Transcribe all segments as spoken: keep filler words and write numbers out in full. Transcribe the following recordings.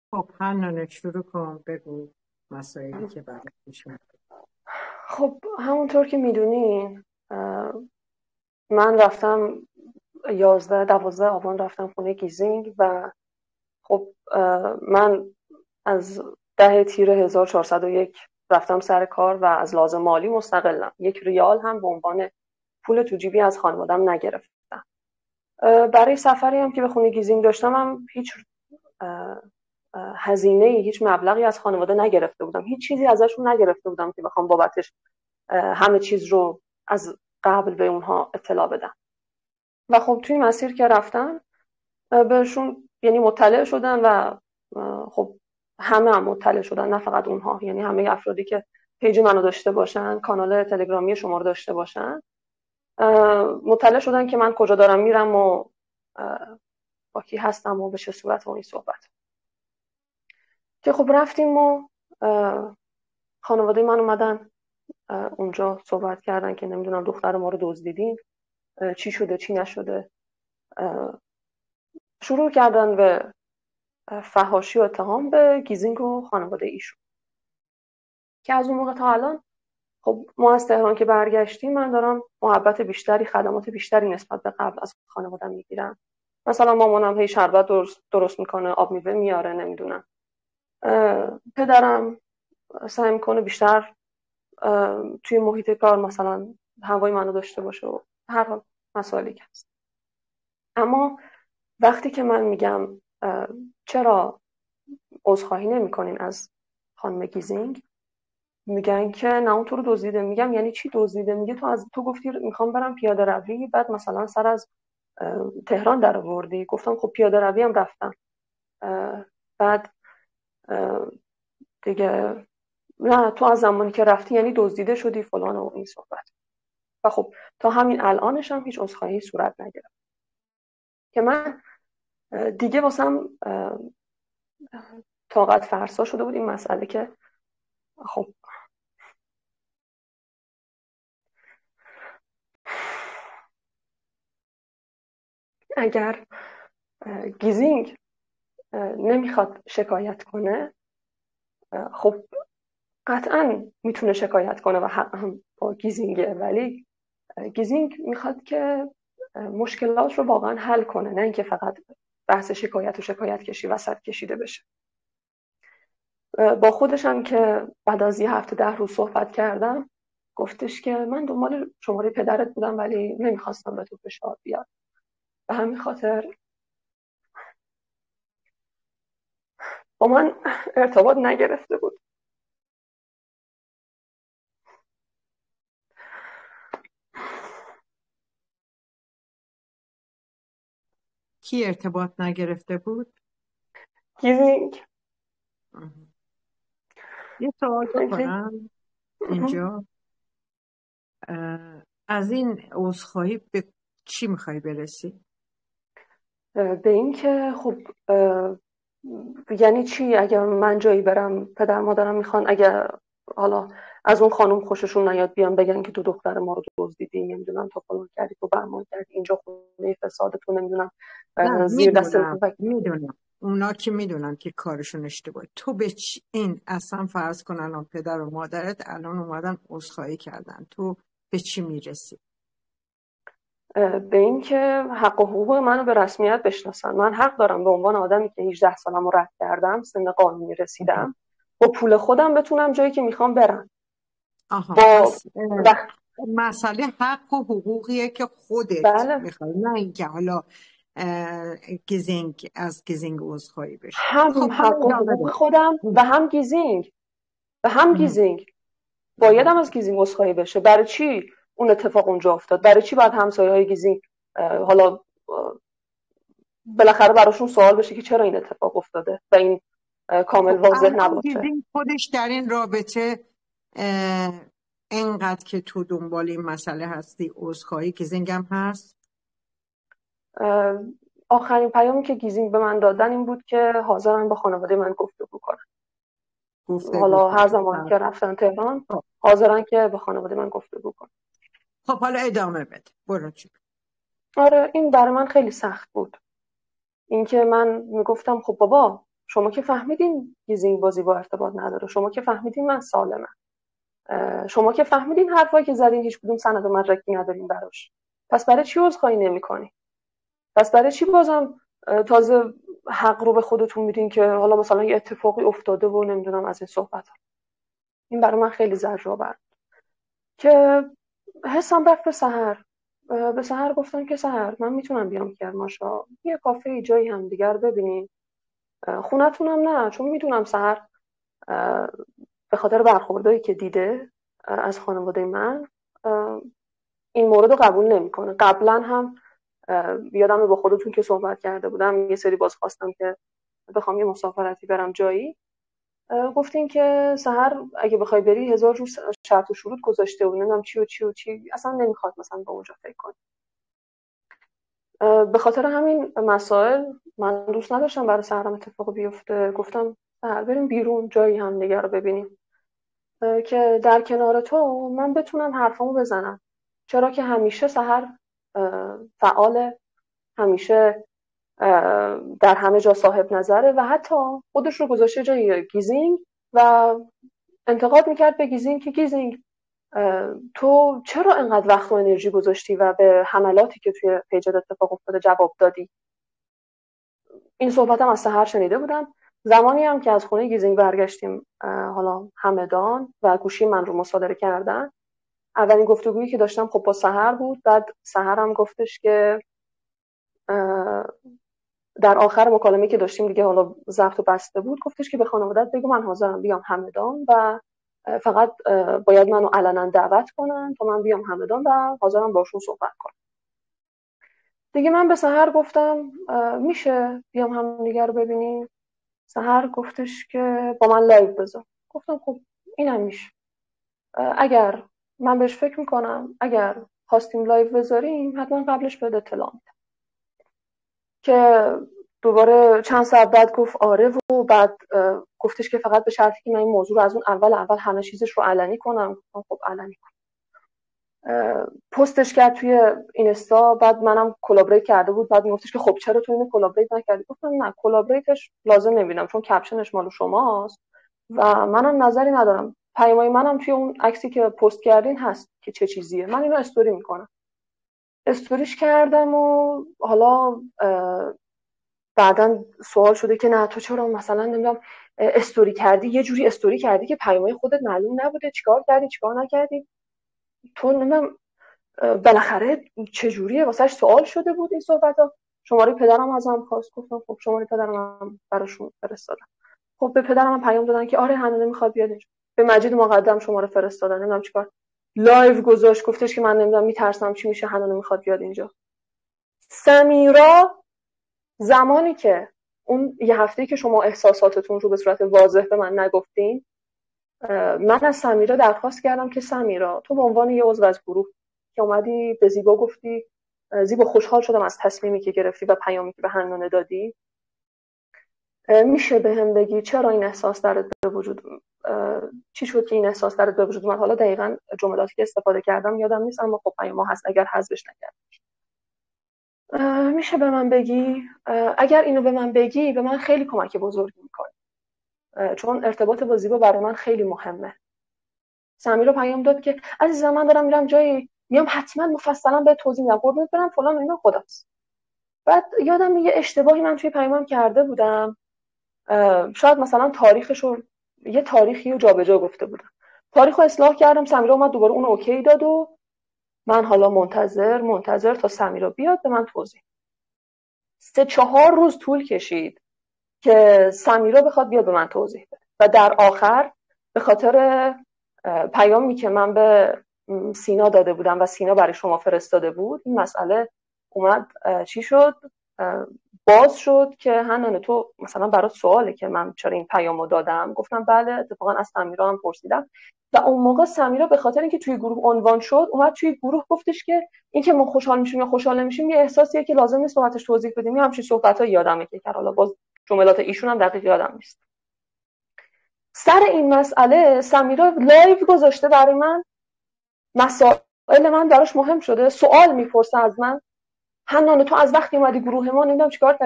خب حنانه شروع کن، بگو مسائلی که برات پیش اومد. خب همونطور که میدونین من رفتم یازده دوازده آبان رفتم خونه گیزینگ و خب من از ده تیر هزار و چهارصد و یک رفتم سر کار و از لحاظ مالی مستقلم. یک ریال هم به عنوان پول تو جیبی از خانوادم نگرفتم. برای سفری هم که به خونه گیزینگ داشتم هم هیچ هزینه هیچ مبلغی از خانواده نگرفته بودم، هیچ چیزی ازشون نگرفته بودم که بخوام بابتش همه چیز رو از قبل به اونها اطلاع بدم. و خب توی مسیر که رفتن بهشون یعنی مطلع شدن و خب همه هم مطلع شدن، نه فقط اونها، یعنی همه افرادی که پیج منو داشته باشن، کانال تلگرامی شما رو داشته باشن، مطلع شدن که من کجا دارم میرم و با کی هستم و به چه صورت و این صحبت. که خب رفتیم و خانواده من اومدن اونجا صحبت کردن که نمیدونم دختر ما رو دزدیدین، چی شده چی نشده. شروع کردن به فحاشی و اتهام به گیزینگ و خانواده ایشون که از اون موقع تا الان خب ما از تهران که برگشتیم من دارم محبت بیشتری، خدمات بیشتری نسبت به قبل از خانواده‌ام میگیرم. مثلا مامانم هی شربت درست, درست میکنه، آب میوه میاره، نمیدونم پدرم سعی میکنه بیشتر توی محیط کار مثلا هوای منو داشته باشه و هر حال مسائلی که هست. اما وقتی که من میگم چرا عذرخواهی نمی‌کنین از خانم گیزینگ، میگن که نه اون تو رو دزدیده. میگم یعنی چی دزدیده؟ میگه تو از تو گفتی میخوام برم پیاده روی، بعد مثلا سر از تهران در آوردی. گفتم خب پیاده روی هم رفتم، بعد دیگه نه تو از زمانی که رفتی یعنی دزدیده شدی فلان و این صحبت. و خب تا همین الانش هم هیچ عذرخواهی صورت نگرفت که من دیگه واسم طاقت فرسا شده بود این مسئله که خب اگر گیزینگ نمیخواد شکایت کنه، خب قطعا میتونه شکایت کنه و حق هم با گیزینگه، ولی گیزینگ میخواد که مشکلات رو واقعا حل کنه، نه اینکه فقط بحث شکایت و شکایت کشی وسط کشیده بشه. با خودش هم که بعد از یه هفته ده روز صحبت کردم گفتش که من دنبال شماره پدرت بودم ولی نمیخواستم به تو فشار بیاد، به همین خاطر با من ارتباط نگرفته بود. کی ارتباط نگرفته بود؟ گیزینگ. یه سوال بکنم اینجا، از این عذرخواهی به چی میخوای برسی؟ به این که خب یعنی چی اگر من جایی برم پدر مادرم میخوان اگر حالا از اون خانم خوششون نیاد بیان بگن که تو دختر ما رو دزدیدی، نمیدونم تو فلان کردی تو بهمان کردی، اینجا خونه فسادتون، نمیدونم نه زیر دست میدونم میدونم اونا که میدونم که کارشون اشتباه. تو به چی این اصلا فرض کن الان پدر و مادرت الان اومدن عذرخواهی کردن، تو به چی میرسی؟ به این که حق و حقوق منو به رسمیت بشناسن. من حق دارم به عنوان آدمی که هجده سالم رو رد کردم، سن قانونی رسیدم، با پول خودم بتونم جایی که میخوام برم. آها با پس وقت... مسئله حق و حقوقیه که خودت بله میخوای، نه اینکه حالا گیزینگ از گیزینگ عذرخواهی بشه. هم خب حالا حق و ادامه حقوق بده. خودم و هم گیزینگ و هم گیزینگ باید هم از گیزینگ عذرخواهی بشه. برای چی اون اتفاق اونجا افتاد؟ برای چی باید همسایه های گیزینگ حالا بالاخره براشون سوال بشه که چرا این اتفاق افتاده و این کامل خب واضح الان نباشه؟ گیزینگ خودش در این رابطه اینقدر که تو دنبال این مسئله هستی عذرخواهی گیزینگ هم هست؟ آخرین پیامی که گیزینگ به من دادن این بود که حاضرن با خانواده من گفتگو کنن. گفتگو حالا هر کنن. زمان که رفتن تهران حاضرن که با خانواده من گفتگو کنن. خب حالا ادامه بده، برو چی؟ آره این برای من خیلی سخت بود. اینکه من میگفتم خب بابا شما که فهمیدین گیزینگ با زیبا ارتباط نداره، شما که فهمیدین من سالمم، شما که فهمیدین حرفایی که زدین هیچ کدوم سند و مدرکی ندارین براش، پس برای چی عذرخواهی نمی‌کنی؟ پس برای چی بازم تازه حق رو به خودتون میدین که حالا مثلا یه اتفاقی افتاده و نمیدونم از این صحبت ها. این برای من خیلی زجرآور که حسم رفت به سحر. به سحر گفتم که سحر من میتونم بیام کرمانشاه یه کافه جایی هم دیگر ببینیم، خونتونم نه، چون میدونم سحر به خاطر برخوردایی که دیده از خانواده من این مورد رو قبول نمیکنه. قبلا هم یادمه با خودتون که صحبت کرده بودم یه سری باز خواستم که بخوام یه مسافرتی برم جایی، گفتین که سحر اگه بخوای بری هزار جور شرط و شروط گذاشته و نمیدونم چی و چی و چی، اصلا نمیخواد مثلا به اونجا فکر کنی. به خاطر همین مسائل من دوست نداشتم برای سحرم اتفاق بیفته. گفتم سحر بریم بیرون جایی هم دیگه رو ببینیم که در کنار تو من بتونم حرفامو بزنم، چرا که همیشه سحر فعاله، همیشه در همه جا صاحب نظره و حتی خودش رو گذاشته جای گیزینگ و انتقاد میکرد به گیزینگ که گیزینگ تو چرا انقدر وقت و انرژی گذاشتی و به حملاتی که توی پیجت اتفاق افتاده جواب دادی. این صحبتم از سحر شنیده بودم. زمانی هم که از خونه گیزینگ برگشتیم حالا همدان و گوشی من رو مصادره کردن، اولین گفتگویی که داشتم خب با سحر بود. بعد سحر هم گفتش که در آخر مکالمه‌ای که داشتیم دیگه حالا ضبط و بسته بود، گفتش که به خانواده‌ات بگو من حاضرم بیام همدان و فقط باید منو علنا دعوت کنن تا من بیام همدان و حاضرم باشون صحبت کنم. دیگه من به سحر گفتم میشه بیام همدیگه رو ببینیم. سحر گفتش که با من لایو بذار. گفتم خب اینم میشه، اگر من بهش فکر میکنم، اگر خواستیم لایو بذاریم حتما قبلش بده اطلاع میدم. که دوباره چند ساعت بعد گفت آره و بعد گفتش که فقط به شرطی که من این موضوع رو از اون اول اول همه چیزش رو علنی کنم. گفتم خب علنی کن. پستش کرد توی اینستا، بعد منم کلابریت کرده بود. بعد میگفتش که خب چرا تو اینو کلابریت نکردی؟ گفتم نه کلابریتش لازم نمیدونم چون کپشنش مال شماست و منم نظری ندارم. پیامای منم توی اون عکسی که پست کردین هست که چه چیزیه، من اینو استوری میکنم. استوریش کردم و حالا بعدن سوال شده که نه تو چرا مثلا نمیدونم استوری کردی، یه جوری استوری کردی که پیامای خودت معلوم نبوده، چیکار کردی چیکار نکردی، تو نمیدونم بالاخره چه جوریه، واسش سوال شده بود این صحبتا. شماره پدرم ازم خواست. گفتم خب شماره پدرم براشون فرستادم. خب به پدرم پیام دادن که آره حنانه میخواد بیاد اینجا. به مجید مقدم شماره فرستادن، نمیدونم چیکار، لایو گذاشت گفتش که من نمیدونم میترسم چی میشه، حنانه میخواد بیاد اینجا. سمیرا زمانی که اون یه هفته‌ای که شما احساساتتون رو به صورت واضح به من نگفتین، من از سمیرا درخواست کردم که سمیرا تو به عنوان یه عضو از گروه که اومدی به زیبا گفتی زیبا خوشحال شدم از تصمیمی که گرفتی و پیامی که به حنانه دادی، میشه به هم بگی چرا این احساس درت به وجود چی شد که این احساس درت به وجود اومد؟ حالا دقیقاً جملاتی که استفاده کردم یادم نیست اما خب پیام هست اگر حذفش نکردم. میشه به من بگی؟ اگر اینو به من بگی به من خیلی کمک بزرگی میکنه، چون ارتباط با زیبا برای من خیلی مهمه. سمیرا پیام داد که عزیزم من دارم میرم جایی، میام حتما مفصلا به توضیح میدم، قربونت برم فلان اینا، خداحافظ. بعد یادم یه اشتباهی من توی پیامم کرده بودم، شاید مثلا تاریخشو یه تاریخی رو جابجا گفته بودم، تاریخو اصلاح کردم. سمیرا اومد دوباره اون اوکی داد و من حالا منتظر منتظر تا سمیرا بیاد به من توضیح. سه چهار روز طول کشید که سمیرا بخواد بیاد به من توضیح بده و در آخر به خاطر پیامی که من به سینا داده بودم و سینا برای شما فرستاده بود این مسئله اومد چی شد، باز شد که حنانه تو مثلا برات سواله که من چرا این پیامو دادم. گفتم بله اتفاقا از سمیرا هم پرسیدم و اون موقع سمیرا به خاطر اینکه توی گروه عنوان شد اومد توی گروه گفتش که اینکه ما خوشحال میشیم یا خوشحال نمیشیم یه احساسیه که لازم نیست وقتش توضیح بدیم. همین صحبت‌ها یادمه که کرد، حالا باز جملات ایشون هم دقیق یادم نیست. سر این مسئله سمیرا لایو گذاشته برای من، مسائل من براش مهم شده، سوال میپرسه از من، حنانه تو از وقتی اومدی گروه ما نمیدونم چیکار کردی،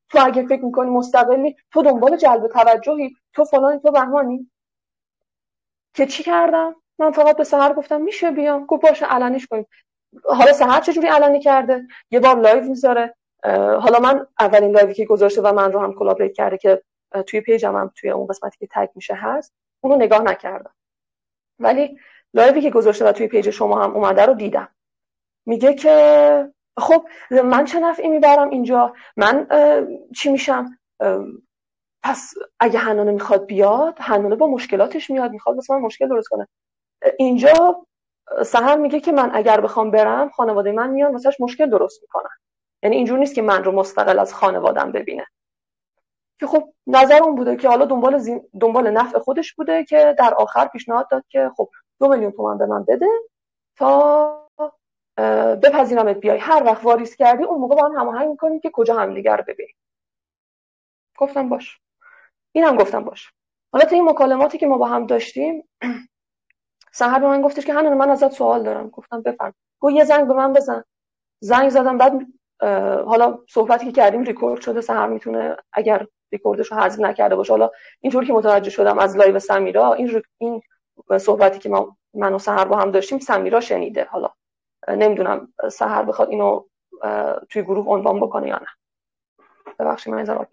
تو اگه فکر میکنی مستقلی، تو دنبال جلب توجهی، تو فلانی، تو بهمانی. که چی کردم؟ من فقط به سحر گفتم میشه بیام؟ گفت باشه علنیش کنیم. حالا سحر چجوری علنی کرده؟ یه بار لایو میذاره. حالا من اولین لایوی که گذاشته و من رو هم کلابریت کرده که توی پیجم هم توی اون قسمتی که تگ میشه هست، اونو نگاه نکردم، ولی لایوی که گذاشته و توی پیج شما هم اومده رو دیدم. میگه که خب من چه نفعی میبرم اینجا؟ من چی میشم؟ پس اگه حنانه میخواد بیاد، حنانه با مشکلاتش میاد، میخواد واسه من مشکل درست کنه. اینجا سحر میگه که من اگر بخوام برم، خانواده من میان واسهش مشکل درست میکنن. یعنی اینجور نیست که من رو مستقل از خانوادم ببینه. که خب نظرم بوده که حالا دنبال زین... دنبال نفع خودش بوده که در آخر پیشنهاد داد که خب دو میلیون تومان به من بده تا بپذیرمت بیای، هر وقت واریز کردی اون موقع با هم هماهنگ میکنیم که کجا همدیگه رو ببینیم. گفتم باش. اینم گفتم باش. حالا تا این مکالماتی که ما با هم داشتیم، سحر به من گفتش که حنانه من ازت سوال دارم. گفتم بفرم. گفت یه زنگ به من بزن. زنگ زدم. بعد حالا صحبتی که کردیم ریکورد شده، سحر میتونه اگر ریکوردش رو حذف نکرده باشه. حالا اینطوری که متوجه شدم از لایو سمیرا، این این صحبتی که ما من و سحر با هم داشتیم سمیرا شنیده. حالا نمیدونم سحر بخواد اینو توی گروه عنوان بکنه یا نه. ببخشید من ذره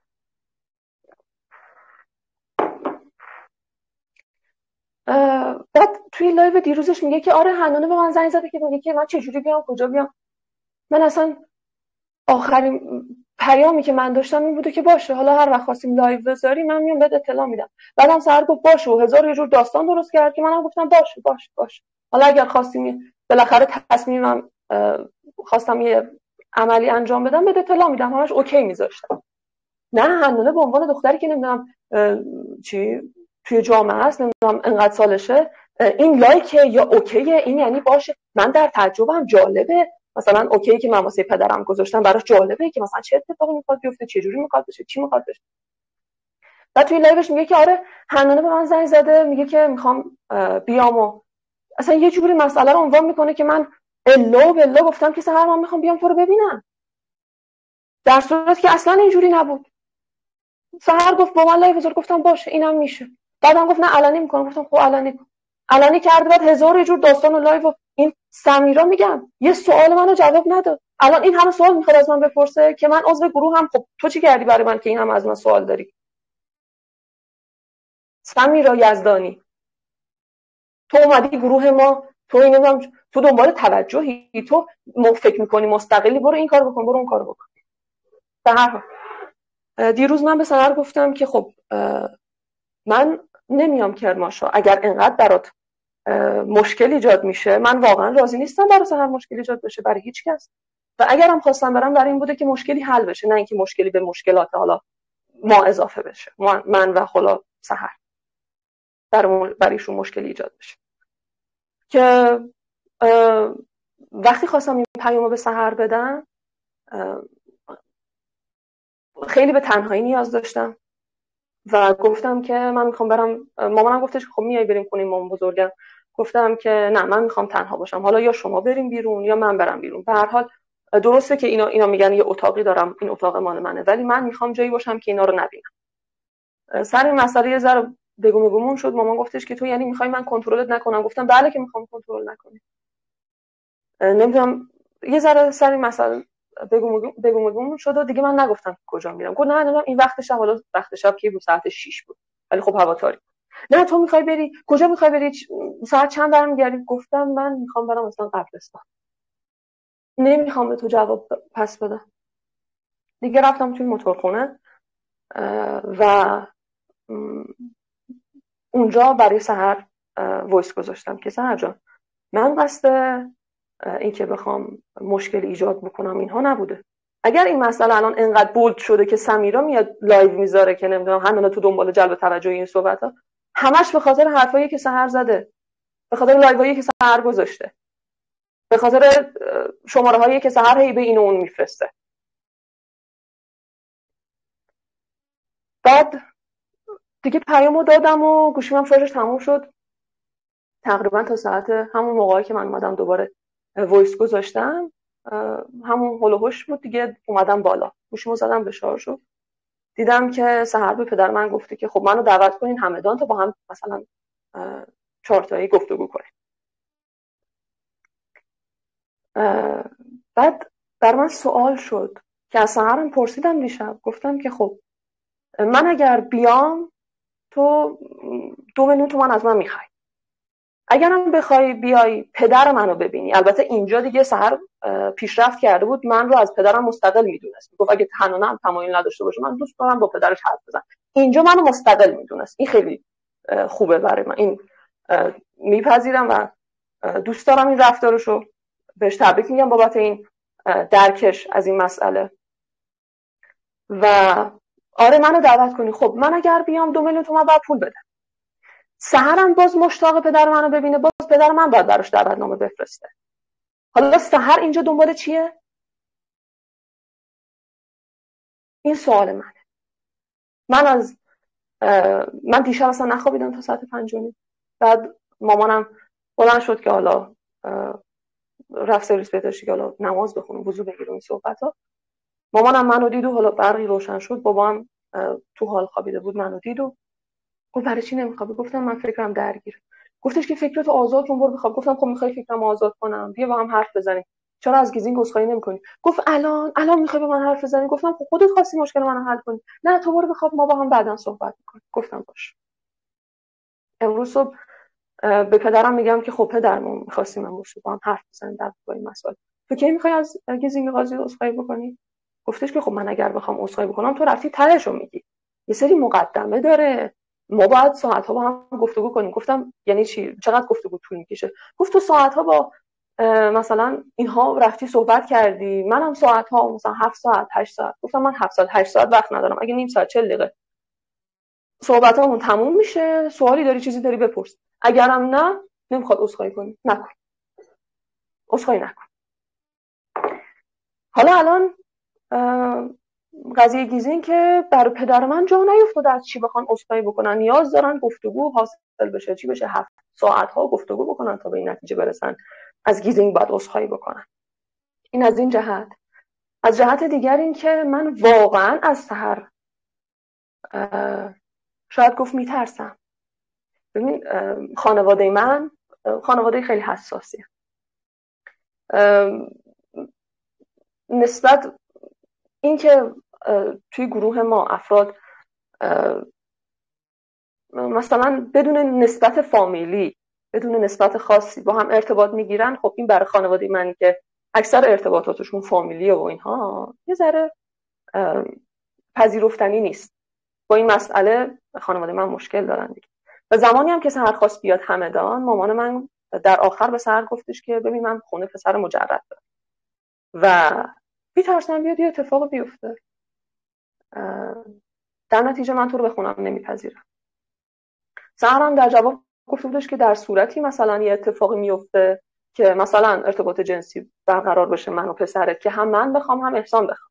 بعد توی لایو دیروزش میگه که آره حنانه به من زنگ زده که میگه که من چجوری بیام، کجا بیام. من اصلا آخرین پیامی که من داشتم این بوده که باشه حالا هر وقت خواستیم لایو بذاری من میام بهت اطلاع میدم. بعدم سحر گفت باشه و هزار یه جور داستان درست کرد که منم گفتم باشه باشه باشه. حالا اگر خواستیم بالاخره تصمیمم خواستم یه عملی انجام بدم بهت اطلاع میدم، همش اوکی میذاشتم. نه حنانه به عنوان دختری که نمیدونم چی توی جامعه است، نمیدونم انقدر سالشه، این لایکه یا اوکیه، این یعنی باشه. من در تعجبم، جالبه. مثلا اوکی که من واسه پدرم گذاشتم براش جالبه که مثلا چه اتفاقی میخواد بیفته، چه جوری میخواد بشه، چی میخواد بشه. بعد توی لایوش میگه که آره حنانه به من زنگ زده میگه که میخوام بیام و اصلا یه جوری مسئله رو عنوان میکنه که من الا و بلا گفتم که سحر من میخوام بیام تو رو ببینم، در صورتی که اصلا اینجوری نبود. سحر گفت با من لایو بذار، گفتم باشه اینم میشه. بعدم گفت نه علنی میکنم، گفتم خب علنی کن. علنی کرد. بعد هزار یه جور داستان و لایو. این سمیرا میگم یه سوال منو جواب نداد. الان این همه سوال میخواد از من بپرسه که من عضو گروه هم. خب تو چی کردی برای من که این هم از من سوال داری؟ سمیرا یزدانی تو اومدی گروه ما، تو اینم تو دنبال توجهی، تو فکر میکنی مستقلی برو این کارو بکن برو اون کارو بکن. به هر حال دیروز من به سحر گفتم که خب من نمیام کرمانشاه، اگر انقدر برات مشکل ایجاد میشه من واقعا راضی نیستم برای سحر مشکل ایجاد بشه برای هیچ کس. و اگرم خواستم برم برای این بوده که مشکلی حل بشه، نه اینکه مشکلی به مشکلات حالا ما اضافه بشه، من و خلا سحر برای برایشون مشکلی ایجاد بشه. که وقتی خواستم این پیامو به سحر بدم خیلی به تنهایی نیاز داشتم و گفتم که من میخوام برم. مامانم گفتش خب میای بریم خونه مامان بزرگم. گفتم که نه من میخوام تنها باشم، حالا یا شما بریم بیرون یا من برم بیرون. به هر حال درسته که اینا اینا میگن یه اتاقی دارم، این اتاق مال منه، ولی من میخوام جایی باشم که اینا رو نبینم. سر این مسئله یه ذره بگو میگمون شد. مامان گفتش که تو یعنی میخوای من کنترلت نکنم؟ گفتم بله که میخوام کنترل نکنی. نمیدونم یه ذره سر این مسئله بگو بگو میگمون شد و دیگه من نگفتم کجا میرم. گفت نه نه این وقت شب، حالا وقت شب کی بود؟ ساعت شش بود، ولی خب هوا تاریک. نه تو میخوای بری کجا؟ میخوای بری ساعت چند برمیگردی؟ گفتم من میخوام برم مثلا قبرستان، نمیخوام به تو جواب پس بدم. دیگه رفتم توی موتورخونه و اونجا برای سحر وایس گذاشتم که سحر جان من قصد این که بخوام مشکل ایجاد بکنم اینها نبوده. اگر این مسئله الان انقدر بولد شده که سمیرا میاد لایو میذاره که نمیدونم حنانه تو دنبال جلب توجه این صحبت‌ها، همش به خاطر حرفایی که سحر زده، به خاطر لایوهایی که سحر گذاشته، به خاطر شماره هایی که سحر هی به این و اون میفرسته. بعد دیگه پیامو دادم و گوشیمم شارژش تموم شد. تقریبا تا ساعت همون موقعی که من اومدم دوباره وایس گذاشتم همون هول و هوش بود دیگه، اومدم بالا. گوشیمو زدم به شارژ، دیدم که سحر به پدر من گفته که خب منو دعوت کنین همدان تا با هم مثلا چهار تایی گفتگو کنیم. بعد در من سوال شد که از سحرم پرسیدم دیشب، گفتم که خب من اگر بیام تو دو میلیون تومان از من میخوای، اگرم بخوای بیای پدر منو ببینی، البته اینجا دیگه سحر پیشرفت کرده بود، من رو از پدرم مستقل میدونست، میگفت اگه تنانم تمایل نداشته باشه من دوست دارم با پدرش حرف بزنم. اینجا منو مستقل میدونست، این خیلی خوبه برای من، این میپذیرم و دوست دارم این رفتارشو، بهش تبریک میگم بابت این درکش از این مسئله. و آره منو دعوت کنی، خب من اگر بیام دو میلیون تومان باید پول بدم. سحرم باز مشتاق پدر منو ببینه، باز پدر من باید براش دعوتنامه بفرسته. حالا سحر اینجا دنبال چیه؟ این سوال منه. من از من دیشب اصلا نخوابیدم تا ساعت پنج و نیم. بعد مامانم بلند شد که حالا رفت سرویس بهداشتی که حالا نماز بخونه، وضو بگیره، این صحبتا. مامانم منو دید و حالا برقی روشن شد، بابام تو حال خوابیده بود، منو دید و گفت برای چی نمیخوابی؟ گفتم من فکرم درگیره. گفتش که فکرتو آزاد کن، برو بخواب. گفتم خب میخوای فکرم آزاد کنم، بیا با هم حرف بزنیم، چرا از گیزینگ عذرخواهی نمیکنی؟ گفت الان الان میخوای با من حرف بزنی؟ گفتم خب خودت خواستی مشکل منو حل کنی. نه تو برو بخواب، ما با هم بعداً صحبت میکنیم. گفتم باش. امروز صبح به پدرم میگم که خب پدر ما می‌خواستیم امروز با هم حرف بزنیم در این مسائل، تو کی میخوای از گیزینگ قاضی عذرخواهی بکنی؟ گفتش که خب من اگر بخوام عذرخواهی بکنم تو رفتی تهشو میگی، یه سری مقدمه داره، ما باید ساعت‌ها با هم گفتگو کنیم. گفتم یعنی چی؟ چقدر گفتگو طول میکشه؟ گفت تو ساعت‌ها با مثلا اینها رفتی صحبت کردی، منم ساعت‌ها مثلا هفت ساعت هشت ساعت. گفتم من هفت ساعت هشت ساعت وقت ندارم، اگه نیم ساعت چهل دقیقه صحبتامون تموم میشه، سوالی داری چیزی داری بپرس، اگرم نه نمیخواد عذرخواهی کنی نکن، عذرخواهی نکن. حالا الان قضیه گیزین که برای پدر من جا نیفتاده از چی بخوان عذرخواهی بکنن، نیاز دارن گفتگو حاصل بشه، چی بشه هفت ساعت ها گفتگو بکنن تا به این نتیجه برسن از گیزینگ باید عذرخواهی بکنن. این از این جهت. از جهت دیگر این که من واقعا از سحر شاید گفت میترسم. ببین خانواده من خانواده خیلی حساسیه، نسبت این که توی گروه ما افراد مثلا بدون نسبت فامیلی، بدون نسبت خاصی با هم ارتباط میگیرن، خب این برای خانواده من که اکثر ارتباطاتشون فامیلیه و اینها یه ذره پذیرفتنی نیست. با این مسئله خانواده من مشکل دارن دیگه. و زمانی هم که سحر خواست بیاد همدان، مامان من در آخر به سحر گفتش که ببین من خونه پسر مجرد دارم و میترسم بیاد یه اتفاق بیفته، در نتیجه من تو رو به خونم نمیپذیرم. سحرم در جواب گفته بودش که در صورتی مثلا یه اتفاقی میفته که مثلا ارتباط جنسی برقرار بشه من و پسرت، که هم من بخوام هم احسان بخوام.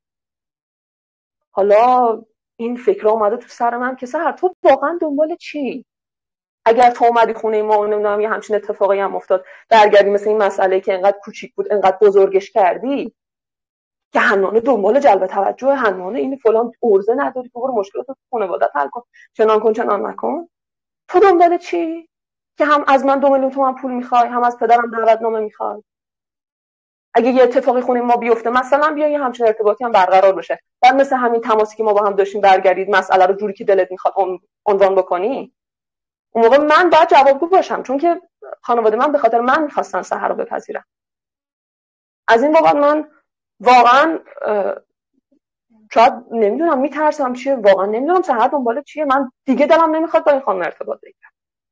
حالا این فکر اومده تو سر من که سحر تو واقعا دنبال چی؟ اگر تو اومدی خونه ما و نمیدونم یه همچین اتفاقی هم افتاد، برگردی مثل این مسئله که انقدر کوچیک بود انقدر بزرگش کردی که حنانه دنبال جلب توجه، حنانه این فلان ارزه نداری، تو برو مشکلات تو خانواده‌ات حل کن، چنان کن چنان نکن. تو دنبال چی؟ که هم از من دو میلیون تومان پول میخوای، هم از پدرم دعوتنامه میخوای. اگه یه اتفاقی خونه ما بیفته مثلا بیا یه همچین ارتباطی هم برقرار بشه، بعد مثل همین تماسی که ما با هم داشتیم برگردید مسئله رو جوری که دلت میخواد عنوان بکنی، اون موقع من باید جوابگو باشم، چون که خانواده من به خاطر من میخواستن سحر رو بپذیرن. از این بابت من واقعا شاید نمیدونم میترسم چیه، واقعا نمیدونم سحر دنبال چیه. من دیگه دلم نمیخواد با این خانم ارتباط بگیرم.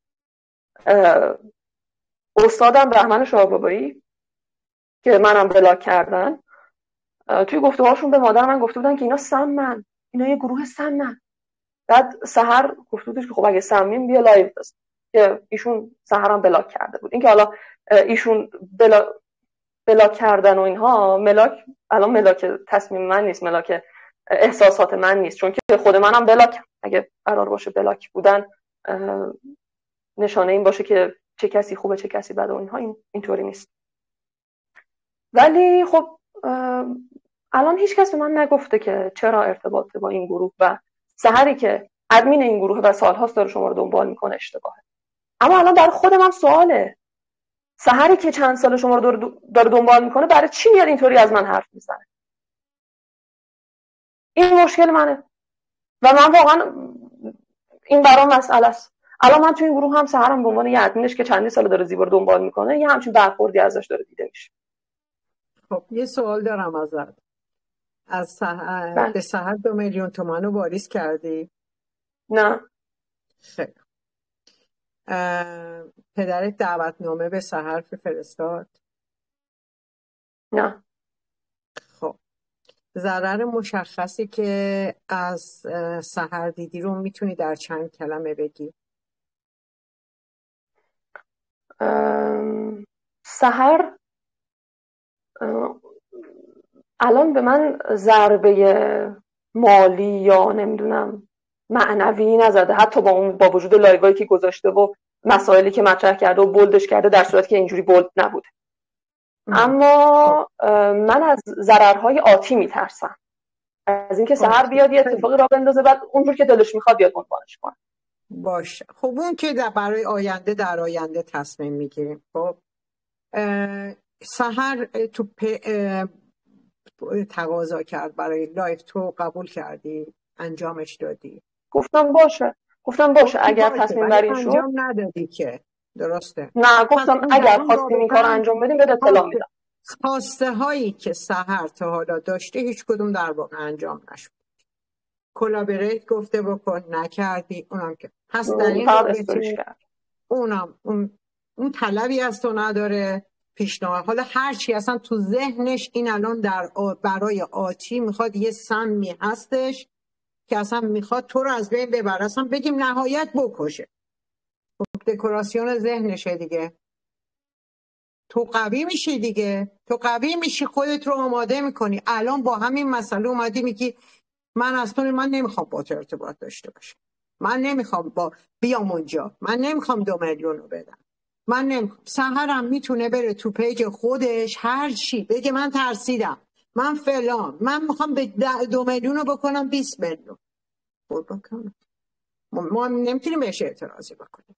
استادم بهمن شاهبابایی که منم بلاک کردن، توی گفته‌هاشون به مادر من گفته بودن که اینا سمن، اینا یه گروه سمن. بعد سحر گفته بودش که خب اگه سمیم بیا لایو بزن، که ایشون سحرم بلاک کرده بود. اینکه حالا ایشون بلا بلاک کردن و اینها، ملاک الان ملاک تصمیم من نیست، ملاک احساسات من نیست، چون که خود منم بلاک، اگه قرار باشه بلاک بودن نشانه این باشه که چه کسی خوبه چه کسی بده و اینها، این اینطوری نیست. ولی خب الان هیچ کس به من نگفته که چرا ارتباط با این گروه و سحری که ادمین این گروه و سالهاست داره شما رو دنبال میکنه اشتباهه. اما الان برای خودم هم سواله، سحری که چند سال شما رو داره دنبال میکنه برای چی میاد اینطوری از من حرف میزنه؟ این مشکل منه و من واقعا این برام مسئله است. الان من تو این گروه هم سحرم به عنوان یه ادمینش که چندی سال داره زیبا رو دنبال میکنه یه همچین برخوردی ازش داره دیده میشه. خب یه سوال دارم ازت. از سحر به سحر دو میلیون تومان رو واریز کردی؟ نه. خیلی. پدرت دعوتنامه به سحر فرستاد؟ نه. خب ضرر مشخصی که از سحر دیدی رو میتونی در چند کلمه بگی؟ سحر الان به من ضربه مالی یا نمیدونم معنوی نزده، حتی با اون با وجود لایوایی که گذاشته و مسائلی که مطرح کرده و بولدش کرده در صورتی که اینجوری بولد نبوده. اما من از ضررهای آتی میترسم، از اینکه سحر بیاد یه اتفاقی را بندازه بعد اونجور که دلش میخواد بیاد عنوانش کنه. باشه خب اون که در برای آینده در آینده تصمیم میگیریم. خب سحر تو تقاضا کرد برای لایف، تو قبول کردی؟ انجامش دادی؟ گفتم باشه گفتم باشه اگر تصمیم بر این شد. انجام ندادی که درسته؟ نه گفتم اگر خواستیم این کار انجام بدیم بده اطلاع میدم. خواسته هایی که سحر تا حالا داشته هیچ کدوم در واقع انجام نشد. کلابریت گفته بکن، نکردی، اونم که پس در این رابطه اونم اون اون طلبی از تو نداره، پیشنهاد حالا هر چی اصلا تو ذهنش این الان در برای آتی میخواد یه سمی هستش که اصلا میخواد تو رو از بین ببره، اصلا بگیم نهایت بکشه. دکوراسیون ذهنشه دیگه. تو قوی میشی دیگه، تو قوی میشی، خودت رو آماده میکنی. الان با همین مسئله اومدی میگی من اصلا من نمیخوام با تو ارتباط داشته باشم، من نمیخوام با بیام اونجا، من نمیخوام دو میلیون رو بدم، من نمیخوام. سحرم میتونه بره تو پیج خودش هر چی بگه من ترسیدم، من فلان، من میخوام به دو میلیون رو بکنم بیست میلیون. بکنم ما نمیتونیم بهش اعتراضی بکنیم.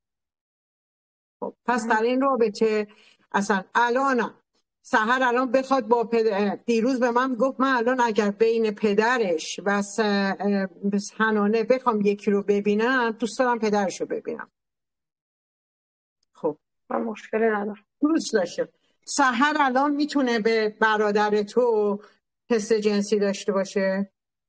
خب پس در این رابطه اصلا الانم سحر الان بخواد با پدر، دیروز به من گفت من الان اگر بین پدرش و حنانه بخوام یکی رو ببینم دوست دارم پدرش رو ببینم. خب من مشکلی ندارم. دوست داشته. سحر الان میتونه به برادر تو حس جنسی داشته باشه؟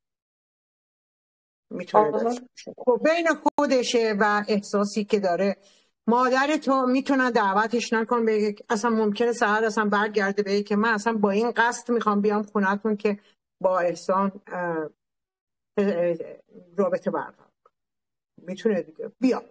میتونه داشته باشه. خب بین خودشه و احساسی که داره. مادر تو میتونن دعوتش نکن به اصلا ممکنه سحر اصلا برگرده به که من اصلا با این قصد میخوام بیام خونتون که با احسان رابطه برقرار میتونه دیگه بیا.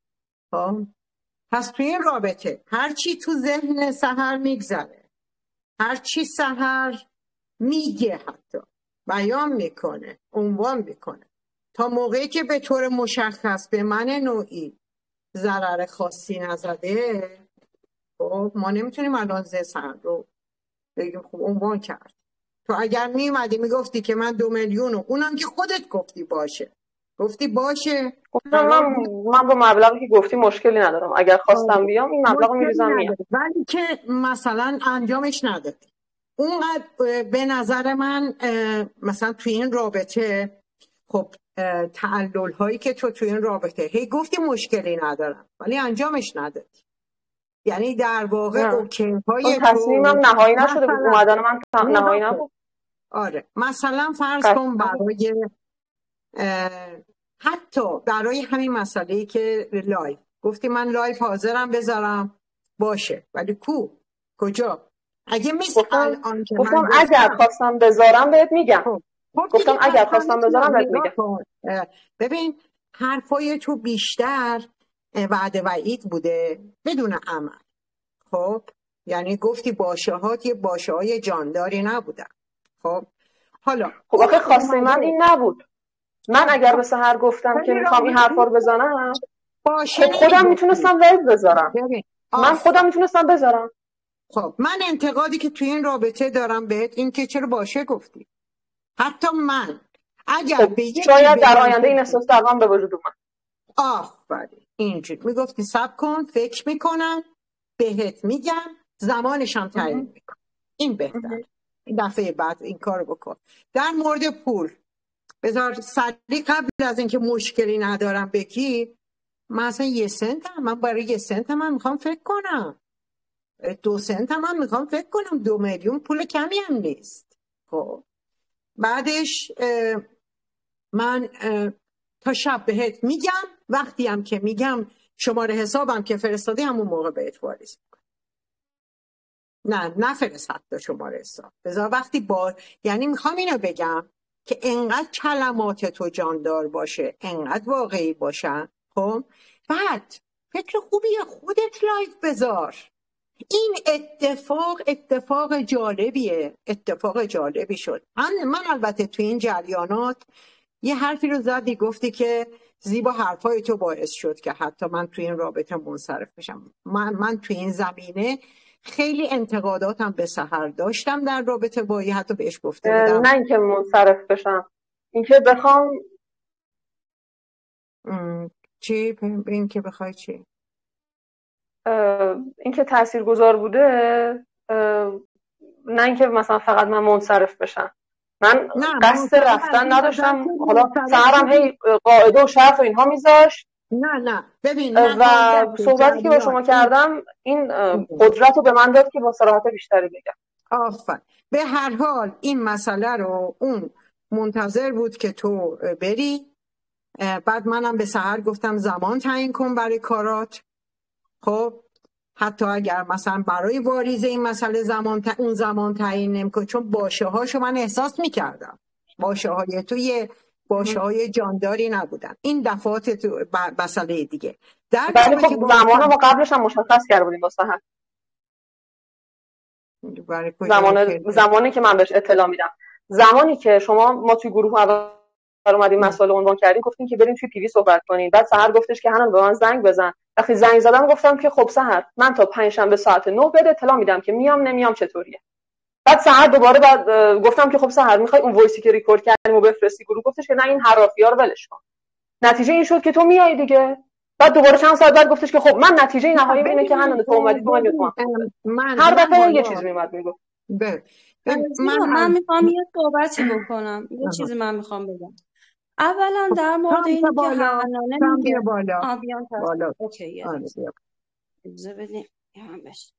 پس توی این رابطه هر چی تو ذهن سحر میگذره، هر چی سحر میگه، حتی بیان میکنه، عنوان میکنه، تا موقعی که به طور مشخص به من نوعی ضرر خاصی نزده، خب ما نمیتونیم الان زن رو بگیم خب عنوان کرد. تو اگر میومدی میگفتی که من دو میلیون و اونم که خودت گفتی باشه، گفتی باشه، گفتم من من با مبلغی که گفتی مشکلی ندارم، اگر خواستم بیام این مبلغ رو میریزم میام، ولی که مثلا انجامش ندادی. اونقدر به نظر من مثلا توی این رابطه خب تعلل هایی که تو توی این رابطه هی گفتی مشکلی ندارم ولی انجامش ندادی. یعنی در واقع اوکی های تصمیمم نهایی نشده بود، اومدن من نهایی نبود. آره مثلا فرض کن برای حتی برای همین مسئله‌ای که لایف گفتی من لایف حاضرم بذارم باشه، ولی کو کجا؟ اگه میز الان که گفتم اگر خواستم بذارم بهت میگم. خب. گفتم اگر خواستم بذارم بهت میگم. ببین حرفای تو بیشتر وعده وعید بوده بدون عمل. خب یعنی گفتی باشه هات یه باشه های جانداری نبودن. خب حالا خب آخه خواسته من این نبود. من اگر به سحر گفتم که میخوام این حرفا رو بزنم باشه خب خودم میتونستم وید بذارم. من خودم میتونستم بذارم. خب من انتقادی که توی این رابطه دارم بهت این که چرا باشه گفتی. حتی من اگر خب به یکی شاید در آینده این احساس در من به وجود اومد. آفرین اینجوری میگفتی صبر کن فکر میکنم بهت میگم زمانشم تعیین میکنم، این بهتر، این دفعه بعد این کارو بکن. در مورد پول بذار سریع قبل از اینکه مشکلی ندارم بگی، من اصلا یه سنت هم من برای یه سنت هم من میخوام فکر کنم، دو سنت هم من میخوام فکر کنم، دو میلیون پول کمی هم نیست. خب بعدش من تا شب بهت میگم، وقتی هم که میگم شماره حسابم که فرستادی همون موقع بهت واریز میکنم. نه نفرست حتی شماره حساب، بذار وقتی با یعنی میخوام اینو بگم که انقدر کلمات تو جاندار باشه، انقدر واقعی باشن. خب بعد فکر خوبیه خودت لایف بذار. این اتفاق اتفاق جالبیه، اتفاق جالبی شد. من, من البته تو این جریانات یه حرفی رو زدی، گفتی که زیبا حرفای تو باعث شد که حتی من تو این رابطه منصرف بشم. من, من تو این زمینه خیلی انتقاداتم به سحر داشتم در رابطه با یه، حتی بهش گفته بودم نه اینکه منصرف بشم، اینکه بخوام چی؟ این که بخوای چی؟ اینکه تاثیرگذار بوده، نه اینکه مثلا فقط من منصرف بشم. من قصد رفتن نداشتم. حالا سحرم هی قاعده و شرط و اینها میذاشت. نه نه ببین و صحبتی که با شما کردم این قدرت رو به من داد که با صراحت بیشتری بگم. آفرین. به هر حال این مسئله رو اون منتظر بود که تو بری. بعد منم به سحر گفتم زمان تعیین کن برای کارات. خب حتی اگر مثلا برای واریزه این مسئله زمان تا... اون زمان تعیین نمی‌کنه، چون باشه هاشو من احساس می‌کردم، باشه های توی باشه های جانداری نبودن. این دفعات تو مسئله دیگه در ولی خب زمان ما قبلش هم مشخص کرده بودیم با سحر. زمان زمانی که من بهش اطلاع میدم، زمانی که شما ما توی گروه اول اومدیم مسئله عنوان کردیم، گفتیم که بریم توی پی وی صحبت کنیم. بعد سحر گفتش که هنوز به من زنگ بزن. وقتی زنگ زدم گفتم که خب سحر من تا پنج شنبه ساعت نه بده اطلاع میدم که میام نمیام چطوریه. بعد سحر دوباره بعد گفتم که خب سحر میخوای اون وایسی که ریکورد کردیم و بفرستی گروه؟ گفتش که نه این حرافی‌ها رو ولش کن. نتیجه این شد که تو میای دیگه. بعد دوباره چند ساعت بعد گفتش که خب من نتیجه نهایی اینه که هنوز تو اومدی تو من هر دفعه یه چیزی میومد میگفت. من من میخوام یه صحبتی بکنم. یه چیزی من میخوام بگم. اولا در مورد این که حنانه میگه بالا آبیان بالا اوکی اجازه بدیم هم بشه.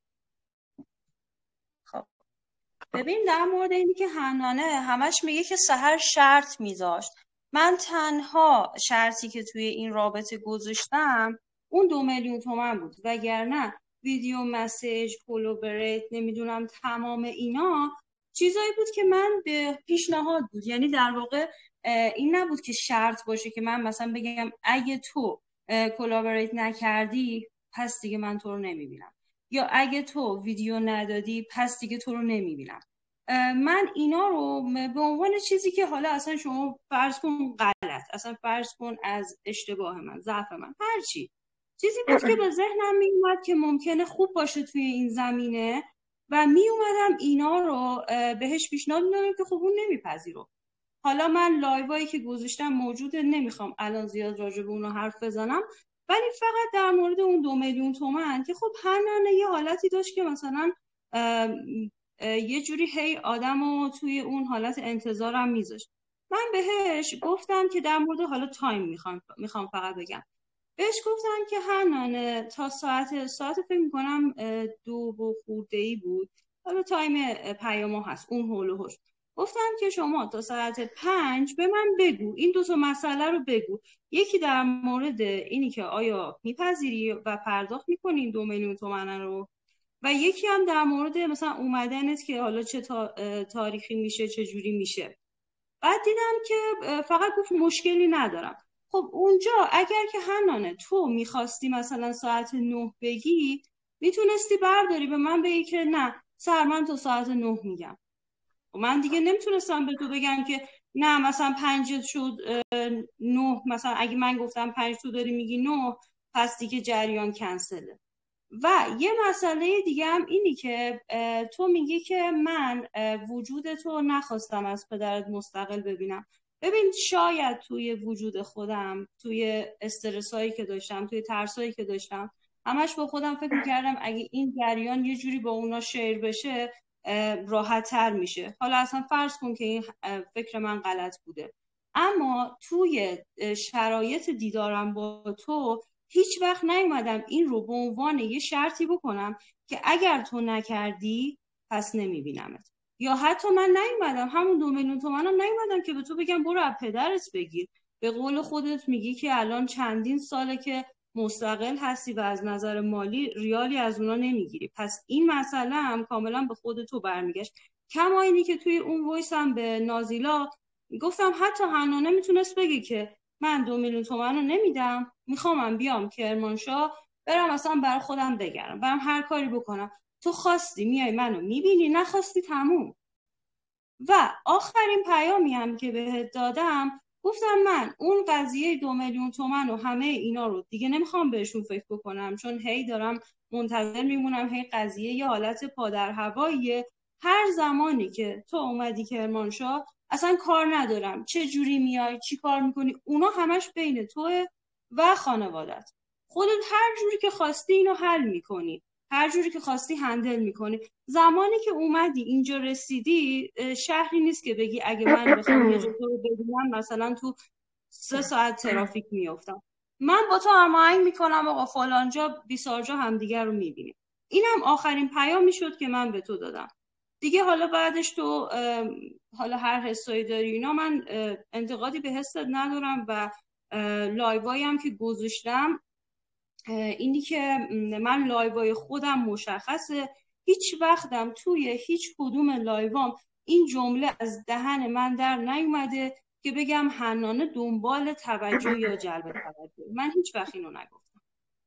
خب ببین در مورد اینی که حنانه همش میگه که سحر شرط میذاشت، من تنها شرطی که توی این رابطه گذاشتم اون دو میلیون تومان بود، وگرنه ویدیو مسیج کولابریت نمیدونم تمام اینا چیزایی بود که من به پیشنهاد بود. یعنی در واقع این نبود که شرط باشه که من مثلا بگم اگه تو کولابریت نکردی پس دیگه من تو رو نمیبینم، یا اگه تو ویدیو ندادی پس دیگه تو رو نمیبینم. من اینا رو به عنوان چیزی که حالا اصلا شما فرض کن غلط، اصلا فرض کن از اشتباه من، ضعف من، هر چی چیزی بود که به ذهنم میومد که ممکنه خوب باشه توی این زمینه و میومدم اینا رو بهش پیشنهاد میدادم که خب اون نمیپذیره. حالا من لایوایی که گذاشتم موجوده، نمیخوام الان زیاد راجع به اون حرف بزنم، ولی فقط در مورد اون دو میلیون تومان که خب حنانه یه حالتی داشت که مثلا یه جوری هی آدمو توی اون حالت انتظارم میذاشت. من بهش گفتم که در مورد حالا تایم میخوام میخوام فقط بگم، بهش گفتم که حنانه تا ساعت ساعت فکر میکنم دو و خورده‌ای بود، حالا تایم پیامو هست اون هول و هوش، گفتم که شما تا ساعت پنج به من بگو این دو تا مسئله رو بگو، یکی در مورد اینی که آیا میپذیری و پرداخت میکنین دو میلیون تومان رو، و یکی هم در مورد مثلا اومدنت که حالا چه تاریخی میشه چه جوری میشه. بعد دیدم که فقط گفت مشکلی ندارم. خب اونجا اگر که حنانه تو میخواستی مثلا ساعت نه بگی، میتونستی برداری به من بگی که نه سر من تا ساعت نه میگم. و من دیگه نمیتونستم به تو بگم که نه مثلا پنج شد نه، مثلا اگه من گفتم پنج تو داری میگی نه پس دیگه جریان کنسله. و یه مسئله دیگه هم اینی که تو میگی که من وجود تو نخواستم از پدرت مستقل ببینم. ببین شاید توی وجود خودم، توی استرسایی که داشتم، توی ترسایی که داشتم، همش با خودم فکر میکردم اگه این جریان یه جوری با اونا شیر بشه راحت تر میشه. حالا اصلا فرض کن که این فکر من غلط بوده، اما توی شرایط دیدارم با تو هیچ وقت نیومدم این رو به عنوان یه شرطی بکنم که اگر تو نکردی پس نمیبینمت. یا حتی من نیومدم همون دو میلیون تومنم نیومدم که به تو بگم برو از پدرت بگیر. به قول خودت میگی که الان چندین ساله که مستقل هستی و از نظر مالی ریالی از اونا نمیگیری، پس این مسئله هم کاملا به خود تو برمیگشت. کما اینی که توی اون وایس هم به نازیلا گفتم حتی حنانه میتونست بگی که من دو میلیون تومن رو نمیدم، میخوام بیام کرمانشاه برم اصلا برای خودم بگردم، برم هر کاری بکنم. تو خواستی میای منو میبینی، نخواستی تموم. و آخرین پیامی هم که بهت دادم گفتم من اون قضیه دو میلیون تومن و همه اینا رو دیگه نمیخوام بهشون فکر بکنم، چون هی دارم منتظر میمونم، هی قضیه یه حالت پادر هواییه. هر زمانی که تو اومدی کرمانشاه اصلا کار ندارم چه جوری میای چی کار میکنی، اونا همش بین توه و خانوادت. خودت هر جوری که خواستی اینو حل میکنی، هر جوری که خواستی هندل میکنی. زمانی که اومدی اینجا رسیدی شهری نیست که بگی اگه من بخوام یه جا تو رو ببینم مثلا تو سه ساعت ترافیک میافتم. من با تو هماهنگ میکنم آقا فلانجا بیسارجا همدیگر رو میبینیم. اینم آخرین پیامی شد که من به تو دادم دیگه. حالا بعدش تو حالا هر حسایی داری اینا، من انتقادی به حست ندارم و لایوایی هم که گذاشتم اینی که من لایوای خودم مشخصه، هیچ وقتم توی هیچ کدوم لایوام این جمله از دهن من در نیومده که بگم حنانه دنبال توجه یا جلب توجه. من هیچ وقت اینو نگفتم.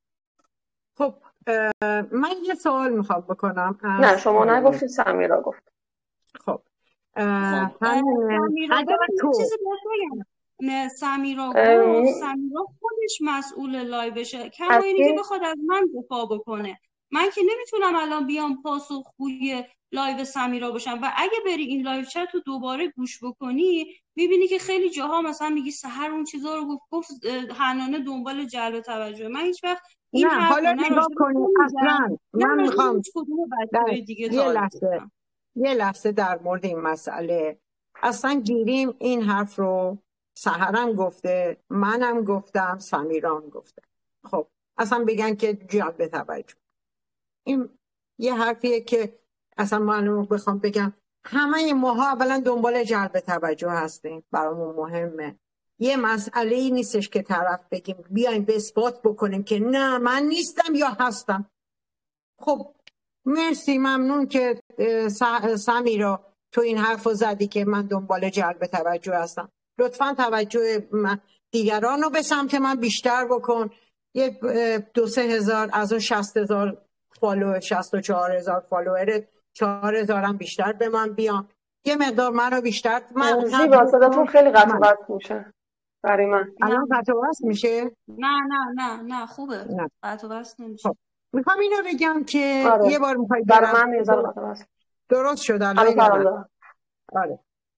خب من یه سوال میخوام بکنم. نه شما نگفتید، سمیرا گفت. خب خب سمیرا اگر تو چیزی بگم نه سمیرا گفت سمیرا خودش مسئول لایوشه، کما اینی که بخواد از من دفاع بکنه. من که نمیتونم الان بیام پاسخگوی لایو سمیرا باشم. و اگه بری این لایو چت رو دوباره گوش بکنی میبینی که خیلی جاها مثلا میگی سحر اون چیزا رو گفت گفت حنانه دنبال جلب توجه. من هیچ وقت این نه حرف حالا نگاه کنی اصلا من میخوام یه لحظه یه لحظه در مورد این مسئله اصلا گیریم. این حرف رو سحرم گفته، منم گفتم، سمیران گفته. خب اصلا بگن که جلب توجه، این یه حرفیه که اصلا من بخوام بگم همه ماها اولا دنبال جلب توجه هستیم، برامون مهمه. یه مسئله ای نیستش که طرف بگیم بیایم به اثبات بکنیم که نه من نیستم یا هستم. خب مرسی، ممنون که سمیرا تو این حرف رو زدی که من دنبال جلب توجه هستم. لطفا توجه دیگران رو به سمت من بیشتر بکن. یه دو سه هزار از اون شست هزار فالوور، شست و چهار هزار فالوور، چهار هزار هم بیشتر به من بیان. یه مقدار منو بیشتر من زیبا صداتون خیلی قطع و وصل میشه برای من. الان قطع و وصل میشه؟ نه نه نه نه خوبه، قطع و وصل نمیشه. خب میخوام اینو بگم که آره. یه بار میخوای برای من یه ذره قطع و وصل درست شد الان. آره.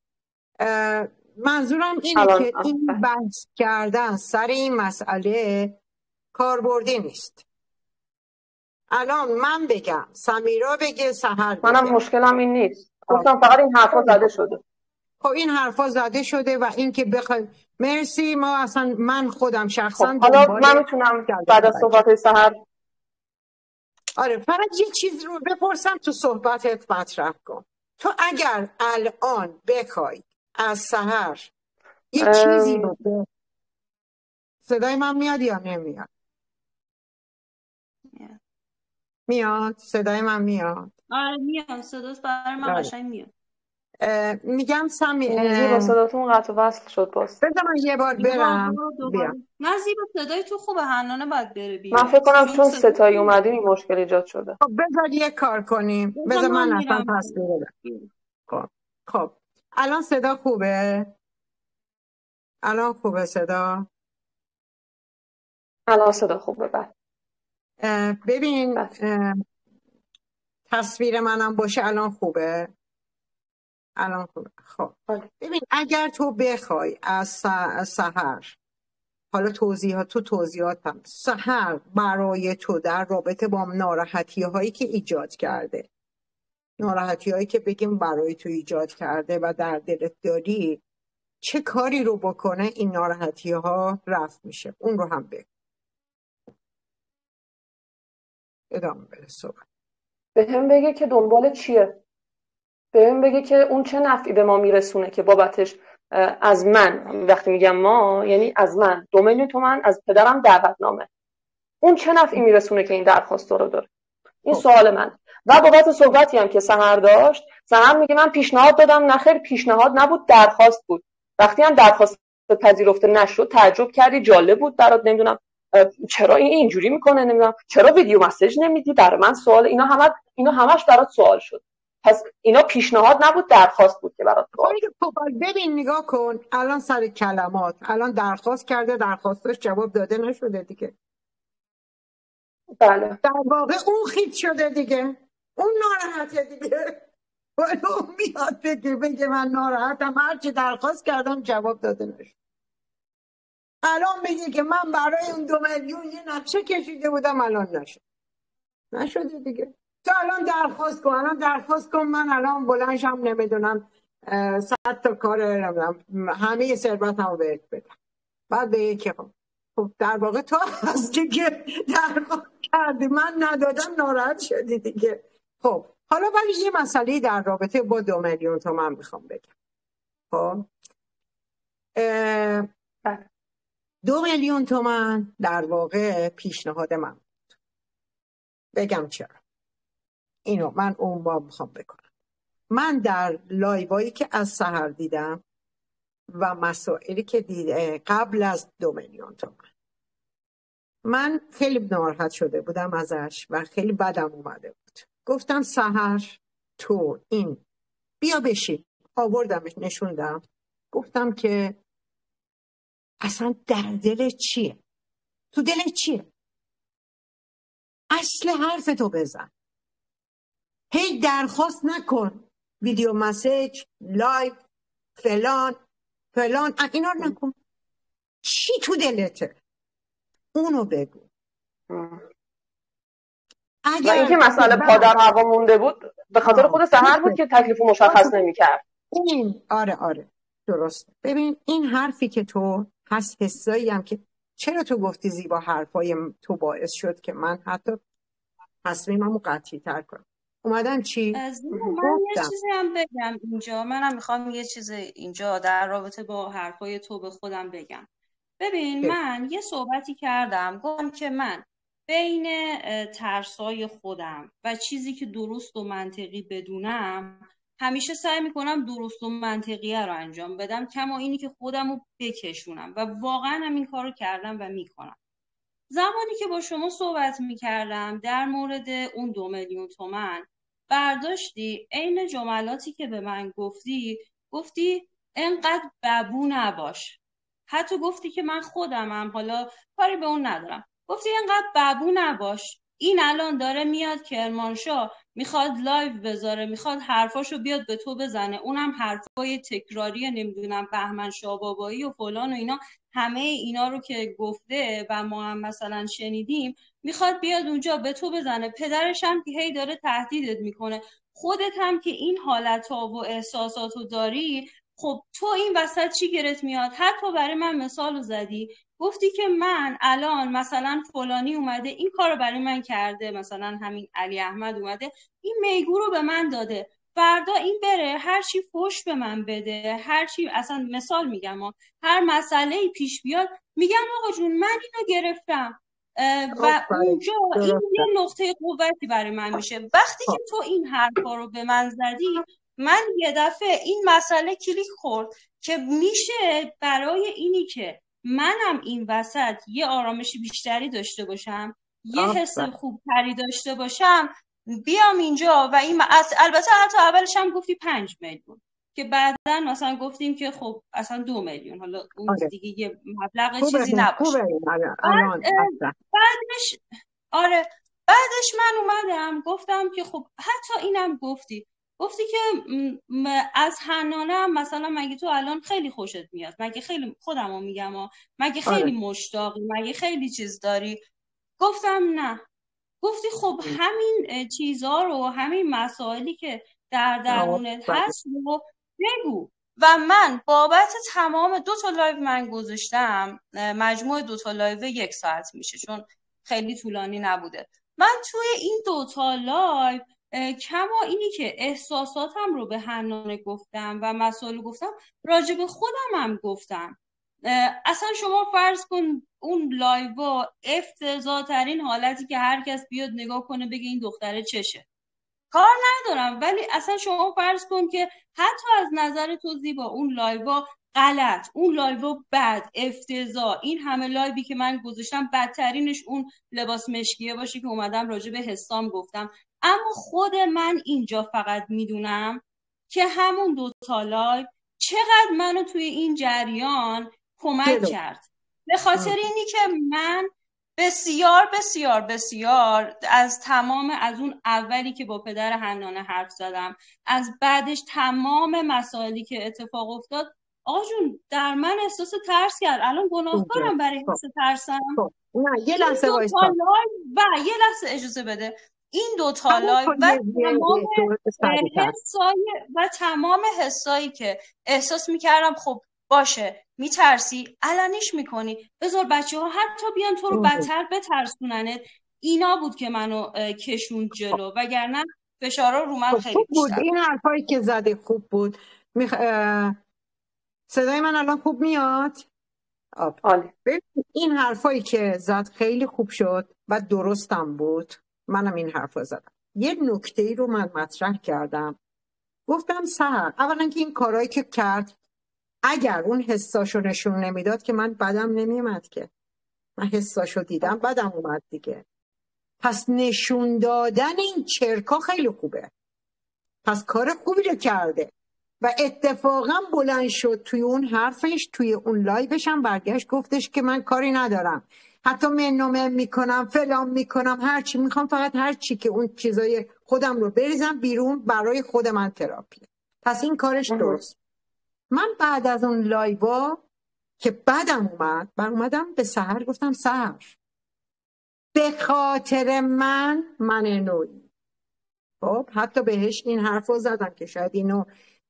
منظورم اینه الان. که این بحث کردن سر این مسئله کاربردی نیست. الان من بگم، سمیرا بگه، سحر بگه، منم مشکلم این نیست. گفتم فقط این حرفا زده شده. خب این حرفا زده شده و این که بخوایم مرسی ما اصلا من خودم شخصا خب حالا من میتونم بعد از صحبت سحر آره فقط یه چیز رو بپرسم تو صحبتت مطرح کن. تو اگر الان بخوای از سحر یه ام... چیزی رو صدای من میاد یا نمیاد؟ میاد. میاد صدای من میاد؟ آره میاد، صداش برای من قشنگ میاد. میگم سمی زیبا صداتون قطع و وصل شد باز. بذار من یه بار برم بیام. نه زیبا صدای تو خوبه، حنانه باید بره بیاد. من فکر کنم چون ستایی اومدیم این مشکل ایجاد شده. خب بذار یه کار کنیم، بذار من, من اصلا تصویر بدم. خب خب الان صدا خوبه؟ الان خوبه صدا؟ الان صدا خوبه. بعد ببین تصویر منم باشه الان خوبه، الان خوبه. خب ببین اگر تو بخوای از سحر، حالا توضیحات تو توضیحات هم سحر برای تو در رابطه با ناراحتی هایی که ایجاد کرده، ناراحتی هایی که بگیم برای تو ایجاد کرده و در دلت داری، چه کاری رو بکنه این ناراحتی ها رفت میشه، اون رو هم بگم. ادامه بده صحبت. به هم بگه که دنبال چیه، به هم بگه که اون چه نفعی به ما میرسونه که بابتش از من، وقتی میگم ما یعنی از من، دو میلیون تومن از پدرم دعوتنامه، اون چه نفعی میرسونه که این درخواست رو داره. این سوال من. و بابت صحبتی هم که سحر داشت، سحر میگه من پیشنهاد دادم، نخیر پیشنهاد نبود درخواست بود. وقتی هم درخواست پذیرفته نشد تعجب کردی، جالب بود برات، نمیدونم چرا این اینجوری میکنه، نمیدونم چرا ویدیو مسیج نمیدی، برای من سوال. اینا همه اینا همش برات سوال شد. پس اینا پیشنهاد نبود درخواست بود که برات سوال. ببین نگاه کن الان سر کلمات، الان درخواست کرده درخواستش جواب داده نشده دیگه. بله. در واقع اون خیت شده دیگه، اون ناراحته دیگه. ولی اون میاد بگه بگه من ناراحتم، هرچی درخواست کردم جواب داده نشد. الان بگه که من برای اون دو میلیون یه نقشه کشیده بودم الان نشد، نشده دیگه. تو الان درخواست کن، الان درخواست کن من الان بلنشم نمیدونم صد تا کار نمیدونم همه ثروتمو بهت بدم، بعد به که خب در واقع تو هستی که درخواست کردی من ندادم ناراحت شدی دیگه. خب حالا ولی یه مسئله در رابطه با دو میلیون تومان میخوام بگم. خب دو میلیون تومان در واقع پیشنهاد من بود. بگم چرا اینو من اون با میخوام بکنم. من در لایوایی که از سحر دیدم و مسائلی که دیده قبل از دو میلیون تومان، من خیلی ناراحت شده بودم ازش و خیلی بدم اومده بود. گفتم سحر تو این بیا بشین، آوردمش نشوندم، گفتم که اصلا در دل چیه، تو دل چیه، اصل حرف تو بزن، هی درخواست نکن، ویدیو مسیج لایو فلان فلان اینا رو نکن، چی تو دلته اونو بگو. و اینکه مسئله پادر هوا مونده بود به خاطر خود سحر بود که تکلیفو مشخص نمی‌کرد. این آره آره درست. ببین این حرفی که تو هست، حسایی هم که چرا تو گفتی زیبا، حرفای تو باعث شد که من حتی تصمیممو قطعی تر کنم. اومدم چی؟ من یه چیزی هم بگم اینجا، منم میخوام یه چیز اینجا در رابطه با حرفای تو به خودم بگم. ببین من یه صحبتی کردم، گفتم که من بین ترسای خودم و چیزی که درست و منطقی بدونم همیشه سعی میکنم درست و منطقیه رو انجام بدم، کما اینی که خودم رو بکشونم و واقعا هم این کار رو کردم و میکنم. زمانی که با شما صحبت میکردم در مورد اون دو میلیون تومن، برداشتی عین جملاتی که به من گفتی، گفتی انقدر ببو نباش. حتی گفتی که من خودمم، حالا کاری به اون ندارم، گفتی انقدر ببو نباش. این الان داره میاد کرمانشاه میخواد لایو بذاره، میخواد حرفاشو بیاد به تو بزنه، اونم حرفای تکراری نمیدونم بهمن شاه و فلان و اینا، همه اینا رو که گفته و ما هم مثلا شنیدیم، میخواد بیاد اونجا به تو بزنه. پدرش هم که هی داره تهدیدت میکنه، خودت هم که این حالتها و احساساتو داری، خب تو این وسط چی گرت میاد؟ حتی برای من مثالو زدی، گفتی که من الان مثلا فلانی اومده این کارو برای من کرده، مثلا همین علی احمد اومده این میگو رو به من داده، فردا این بره هر چی فوش به من بده، هر چی، اصلا مثال میگم، هر مسئله پیش بیاد میگم آقا جون من اینو گرفتم و اونجا این یه نقطه قوتی برای من میشه. وقتی که تو این حرفا رو به من زدی، من یه دفعه این مسئله کلیک خورد که میشه برای اینی که منم این وسط یه آرامشی بیشتری داشته باشم، یه حس خوبتری داشته باشم، بیام اینجا و این مس... البته حتی اولش هم گفتی پنج میلیون که بعداً مثلا گفتیم که خب اصلا دو میلیون، حالا اون آره. دیگه یه مبلغ چیزی نباشه. بعد... بعدش آره. بعدش من اومدم گفتم که خب حتی اینم گفتی گفتی که از حنانه هم مثلا مگه تو الان خیلی خوشت میاد، مگه خیلی خودمو میگم ها، مگه خیلی آره. مشتاقی، مگه خیلی چیز داری. گفتم نه. گفتی خب همین چیزها رو، همین مسائلی که در درونت هست رو بگو. و من بابت تمام دو تا لایو من گذاشتم، مجموع دو تا لایو یک ساعت میشه چون خیلی طولانی نبوده. من توی این دو تا لایو کما اینی که احساساتم رو به حنانه گفتم و مسائل گفتم، راجع به خودم هم گفتم. اصلا شما فرض کن اون لایو افتضاح ترین حالتی که هر کس بیاد نگاه کنه بگه این دختره چشه، کار ندارم، ولی اصلا شما فرض کن که حتی از نظر تو زیبا اون لایو غلط، اون لایو بد، افتضاح، این همه لایوی که من گذاشتم بدترینش اون لباس مشکیه باشه که اومدم راجع به حسام گفتم. اما خود من اینجا فقط میدونم که همون دو تا لایو چقدر منو توی این جریان کمک کرد. به خاطر اینی که من بسیار بسیار بسیار از تمام، از اون اولی که با پدر حنانه حرف زدم، از بعدش تمام مسائلی که اتفاق افتاد، آقا جون در من احساس ترس کرد. الان گناهکارم برای حس ترسم. نه یه لحظه وایسا و یه لحظه اجازه بده. این دو تا لایو و تمام حسای و تمام حسایی که احساس میکردم خب باشه میترسی علنیش میکنی، بذار بچه ها حتی بیان تو رو بدتر بترسوننت، اینا بود که منو کشون جلو، وگرنه فشارا رو من خیلی بیشتر بود. این حرفایی که زدی خوب بود. میخ... صدای من الان خوب میاد؟ آره. این حرفایی که زد خیلی خوب شد و درستم بود. منم این حرفا زدم. یه نکته‌ای رو من مطرح کردم، گفتم سحر اولا که این کارهایی که کرد اگر اون حساشو نشون نمیداد که من بدم نمیومد، که من حساشو دیدم بدم اومد دیگه. پس نشون دادن این چرکا خیلی خوبه، پس کار خوبی رو کرده و اتفاقا بلند شد توی اون حرفش، توی اون لایوش هم برگشت گفتش که من کاری ندارم، حتی منومن میکنم فلان میکنم، هرچی میخوام، فقط هرچی که اون چیزای خودم رو بریزم بیرون برای خود من تراپی. پس این کارش درست. من بعد از اون لایوا که بعدم اومد بر اومدم به سحر گفتم سحر به خاطر من من نوعی، خب حتی بهش این حرف رو زدم که شاید اینو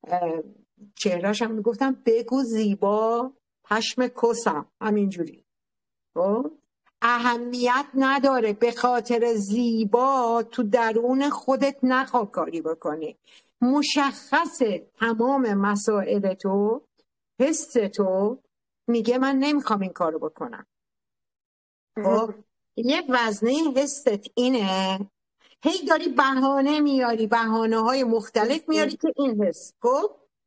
چهرهش هم میگفتم بگو زیبا پشم کسم، همینجوری. خب اهمیت نداره، به خاطر زیبا تو درون خودت نخوا کاری بکنی، مشخصه تمام مسائل تو، حس تو میگه من نمیخوام این کارو بکنم. خب یه وزنه حست اینه، هی داری بهانه میاری، بهانه های مختلف میاری که این حس. خب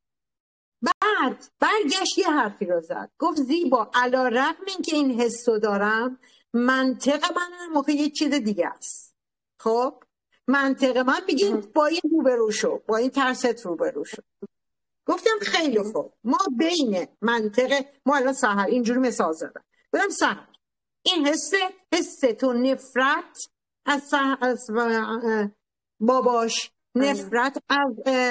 بعد برگشت یه حرفی رو زد، گفت زیبا علی رغم این که این حس رو دارم، منطق من موقع یه چیز دیگه است. خب منطق من میگه با این روبرو شو، با این ترست روبرو شو. گفتم خیلی خوب، ما بین منطق ما الان سحر اینجوری مثال زدم، گفتم سحر این حس حس تو نفرت از, از باباش، نفرت از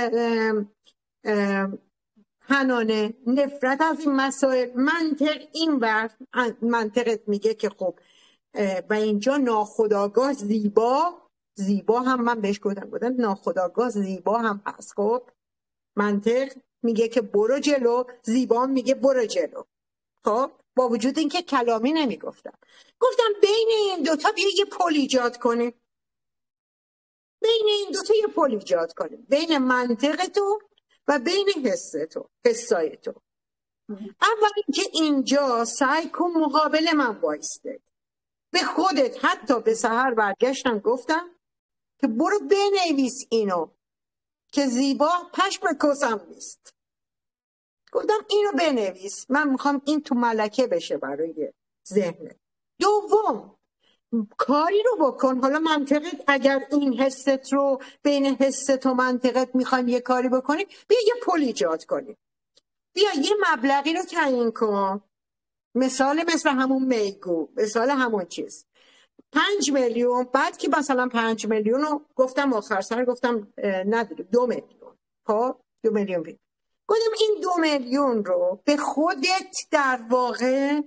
حنانه، نفرت از این مسائل، منطق این ور منطقت میگه که خب و اینجا ناخودآگاه زیبا زیبا هم من بهش گفتم گفتم ناخودآگاه زیبا هم هست. خب منطق میگه که برو جلو، زیبا میگه برو جلو. خب با وجود اینکه کلامی نمیگفتم، گفتم بین این دوتا بیا یه پل ایجاد کنیم، بین این دوتا یه پل ایجاد کنیم، بین منطق تو و بین حس تو، حسای تو. اول اینکه اینجا سعی کن مقابل من وایسته، به خودت حتی به سحر برگشتم گفتم که برو بنویس اینو که زیبا پشم کسم نیست. گفتم اینو بنویس، من میخوام این تو ملکه بشه برای ذهنت. دوم کاری رو بکن، حالا منطقت اگر این حست رو بین حست و منطقت میخوایم یه کاری بکنیم، بیا یه پل ایجاد کنیم، بیا یه مبلغی رو تعیین کن، مثال مثل همون میگو، مثال همون چیز، پنج میلیون. بعد که مثلا پنج میلیون رو گفتم آخر سر گفتم نداریم دو میلیون. خب دو میلیون بید. گفتم این دو میلیون رو به خودت در واقع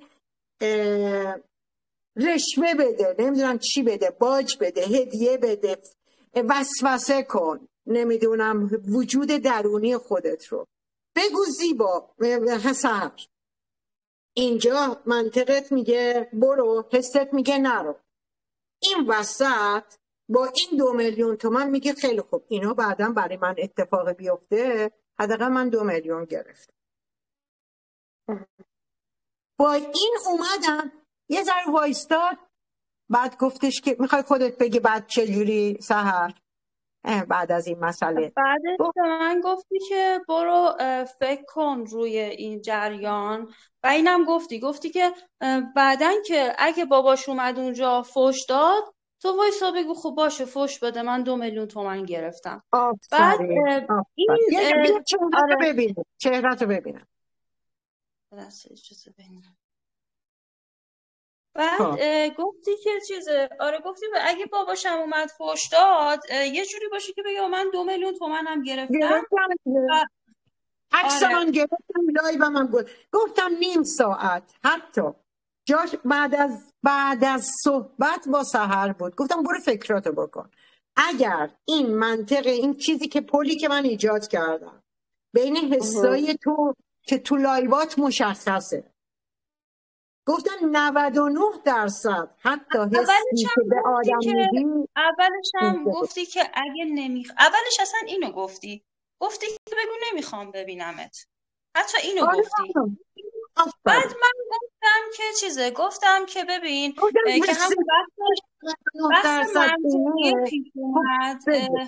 رشوه بده، نمیدونم چی بده، باج بده، هدیه بده، وسوسه کن، نمیدونم وجود درونی خودت رو بگو زیبا حسن. اینجا منطقت میگه برو، حست میگه نرو. این وسط با این دو میلیون تومن میگه خیلی خوب اینا بعدا برای من اتفاق بیفته حداقل من دو میلیون گرفتم. با این اومدم یه ذره وایستاد، بعد گفتش که میخوای خودت بگی بعد چجوری سحر بعد از این مسئله. بعدش به من گفتی که برو فکر کن روی این جریان و اینم گفتی گفتی که بعدن که اگه باباش اومد اونجا فوش داد تو وایسا بگو خب باشه فوش بده من دو میلیون تومن گرفتم. بعد این چهره‌تو ببینم چهره‌تو ببینم بعد گفتی که چیزه آره گفتی اگه باباشم اومد فوش داد یه جوری باشه که بگه من دو میلیون تومن هم گرفتم. عکس من گرفتم لایو من بود. گفتم نیم ساعت حتی جاش بعد از بعد از صحبت با سحر بود. گفتم برو فکراتو بکن. اگر این منطق این چیزی که پلی که من ایجاد کردم بین حسای تو که تو لایوات مشخصه، گفتم نود و نه درصد حتی حسی که به آدم میدی. اولش هم گفتی که اگه نمیخ اولش اصلا اینو گفتی گفتی که بگو نمیخوام ببینمت، حتی اینو آره گفتی. بعد من گفتم که چیزه گفتم که ببین که هم بحث منطقی پیش اومد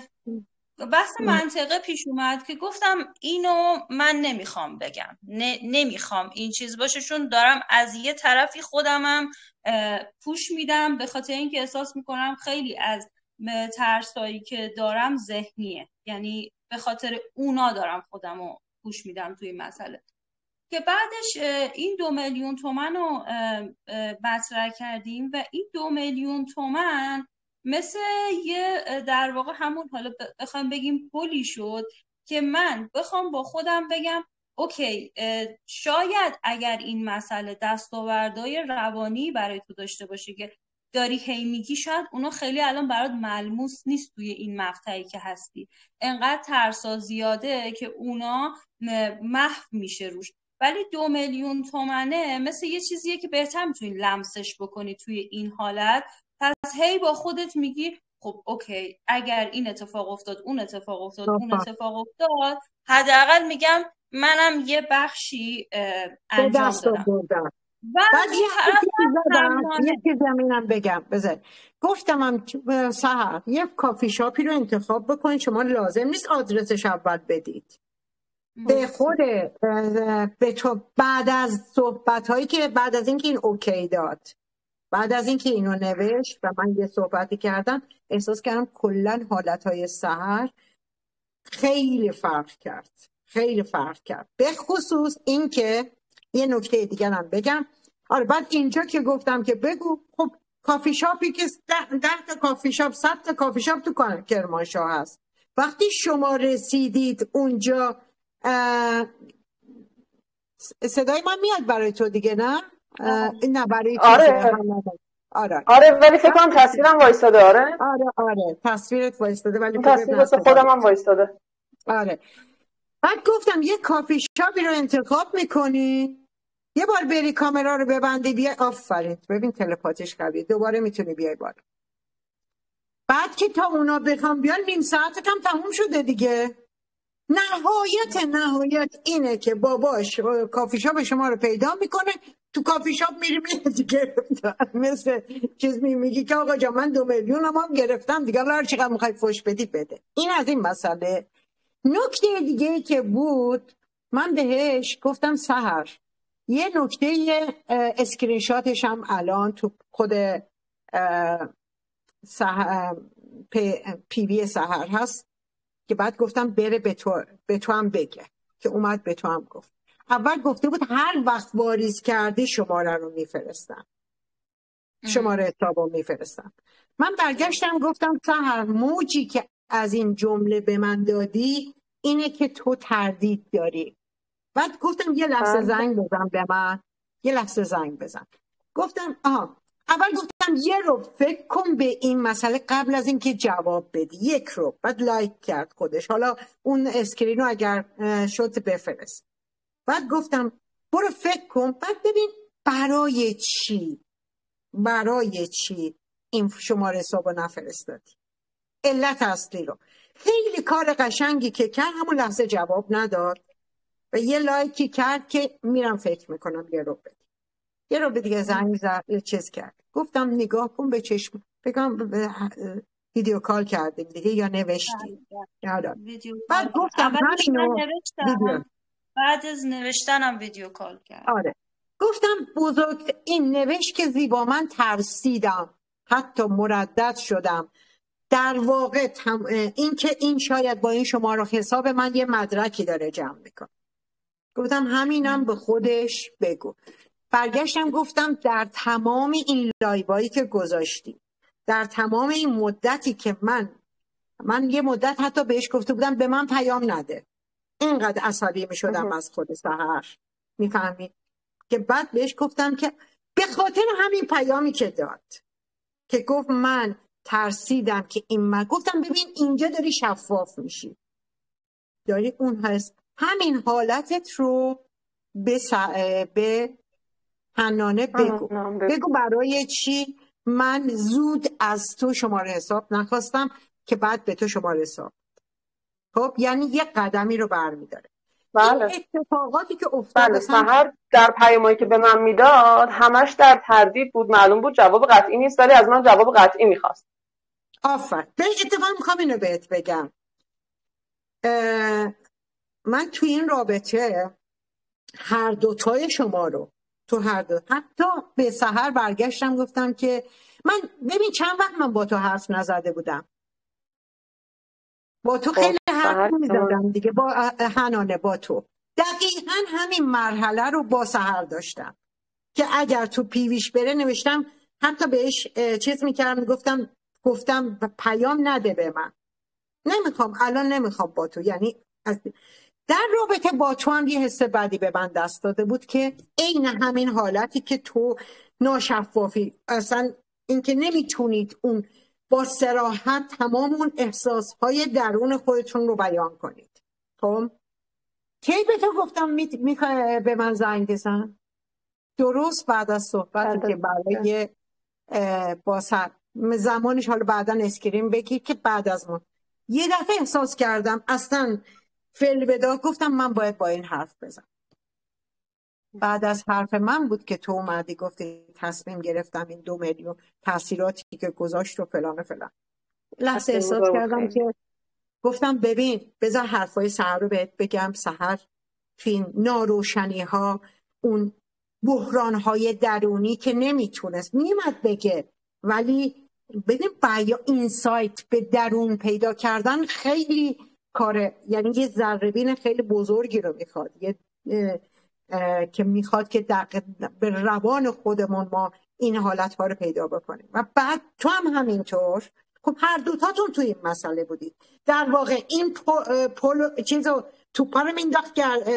بحث منطقه پیش اومد که گفتم اینو من نمیخوام بگم، نمیخوام این چیز باشه چون دارم از یه طرفی خودمم پوش میدم به خاطر اینکه احساس میکنم خیلی از ترسایی که دارم ذهنیه، یعنی به خاطر اونا دارم خودمو پوش میدم توی مسئله. که بعدش این دو میلیون تومن رو مطرح کردیم و این دو میلیون تومن مثل یه در واقع همون حالا بخوام بگیم پولی شد که من بخوام با خودم بگم اوکی شاید اگر این مسئله دستاوردهای روانی برای تو داشته باشه که داری هی میگی شاید اونا خیلی الان برات ملموس نیست توی این مقطعی که هستی، انقدر ترسا زیاده که اونا محو میشه روش، ولی دو میلیون تومنه مثل یه چیزیه که بهتر میتونی لمسش بکنی توی این حالت. پس هی با خودت میگی خب اوکی اگر این اتفاق افتاد اون اتفاق افتاد اون اتفاق افتاد حداقل میگم منم یه بخشی انجام دادم. بعد یه چیز زمینم بگم بذار گفتم هم سحر یه کافی شاپی رو انتخاب بکنید، شما لازم نیست آدرسش اول بدید به خود به تو بعد از صحبت هایی که بعد از اینکه این اوکی داد، بعد از اینکه اینو نوشت و من یه صحبتی کردم احساس کردم کلن حالت های سحر خیلی فرق کرد خیلی فرق کرد به خصوص اینکه یه نکته دیگر هم بگم. آره بعد اینجا که گفتم که بگو خب کافی شاپی که ده, ده تا کافی شاپ صد تا کافی شاپ تو کرمانشاه هست، وقتی شما رسیدید اونجا صدای من میاد برای تو دیگه نه؟ نه برای تو آره. آره آره ولی فکر کنم تصویرم وایستاده. آره آره آره تصویرت وایستاده ولی تصویر خودم هم وایستاده. آره بعد گفتم یه کافی شاپی رو انتخاب میکنی یه بار بری کامرا رو ببندی بیای. آفرین ببین تلپاتیش قویه دوباره میتونی بیای بالا. بعد که تا اونا بخوام بیان نیم ساعت کم تموم شده دیگه. نهایت نهایت اینه که باباش کافی شاپ شما رو پیدا میکنه تو کافی شاپ میری میری گرفتن مثل چیز میگی که آقا جا من دو میلیون هم گرفتم دیگه هر چقدر میخوای فوش بدی بده. این از این مسئله. نکته دیگه که بود من بهش گفتم سحر یه نکته اسکرین شاتش هم الان تو خود سحر پی, پی وی سحر هست که بعد گفتم بره به تو, به تو هم بگه که اومد به تو هم گفت. اول گفته بود هر وقت واریز کردی شماره رو میفرستم. شماره حسابو میفرستم. من برگشتم گفتم سحر، موجی که از این جمله به من دادی اینه که تو تردید داری. بعد گفتم یه لحظه زنگ بزن به من، یه لحظه زنگ بزن. گفتم آها، اول گفتم یه رو فکر کن به این مسئله قبل از اینکه جواب بدی، یک رو. بعد لایک کرد خودش. حالا اون اسکرین رو اگر شد بفرست. بعد گفتم برو فکر کن، بعد ببین برای چی برای چی این شماره حسابو نفرستادی، علت اصلی رو. خیلی کار قشنگی که کرد، همون لحظه جواب نداد و یه لایکی کرد که میرم فکر میکنم یه رو بدی. یه رو به دیگه زنگ زد، چیز کرد. گفتم نگاه کن به چشم، بگم ویدیو کال کردیم دیگه یا نوشتی؟ بعد گفتم همینو نوشتم، بعد از نوشتنم ویدیو کال کرد. آره گفتم بزرگ این نوشت که زیبا، من ترسیدم، حتی مردد شدم. در واقع تم... این که این شاید با این شماره حساب من یه مدرکی داره جمع میکنه. گفتم همینم به خودش بگو. برگشتم گفتم در تمام این لایوایی که گذاشتی، در تمام این مدتی که من من یه مدت حتی بهش گفته بودم به من پیام نده، اینقدر عصبی می شدم از خود سحر، میفهمی؟ که بعد بهش گفتم که به خاطر همین پیامی که داد که گفت من ترسیدم که این، من گفتم ببین اینجا داری شفاف میشی، داری اون هست همین حالتت رو به, س... به حنانه بگو. بگو برای چی من زود از تو شماره حساب نخواستم که بعد به تو شماره حساب. خب یعنی یه قدمی رو برمیداره. بله. این اتفاقاتی که افتاد بله. سحر در پیامایی که به من میداد همش در تردید بود، معلوم بود جواب قطعی نیست ولی از من جواب قطعی میخواست. آفر. به اتفاق میخوام اینو بهت بگم، من توی این رابطه هر دوتای شما رو تو هر دو، حتی به سحر برگشتم گفتم که من ببین چند وقت من با تو حرف نزده بودم، با تو خیلی حرف میزدم دیگه، با حنانه با تو دقیقا همین مرحله رو با سحر داشتم که اگر تو پیویش بره نوشتم، حتی بهش چیز میکردم، گفتم گفتم پیام نده به من، نمیخوام الان نمیخوام با تو. یعنی از در رابطه با تو هم یه حس بدی به من دست داده بود که عین همین حالتی که تو ناشفافی، اصلا اینکه نمیتونید اون با صراحت تمام اون احساسهای درون خودتون رو بیان کنید. خب کی به تو گفتم میخوای به من زنگ بزن؟ درست بعد از صحبتی که برای با سر زمانش، حالا بعدا اسکرین بگیر که بعد از ما یه دفعه احساس کردم اصلا فعل بدا، گفتم من باید با این حرف بزنم. بعد از حرف من بود که تو اومدی گفتی تصمیم گرفتم این دو میلیون تاثیراتی که گذاشت و فلان و فلان. لحظه احساس کردم که گفتم ببین بذار حرفای سحر رو بهت بگم. سحر فین ناروشنی ها، اون بحران های درونی که نمیتونست میمد بگه، ولی ببین باید اینسایت به درون پیدا کردن خیلی کاره، یعنی یه ذره‌بین خیلی بزرگی رو میخواد، یه که میخواد که به روان خودمون ما این حالت ها رو پیدا بکنیم. و بعد تو هم همینطور. خب هر دوتاتون توی این مسئله بودید. در واقع این پول چیزو توپا رو مینداخت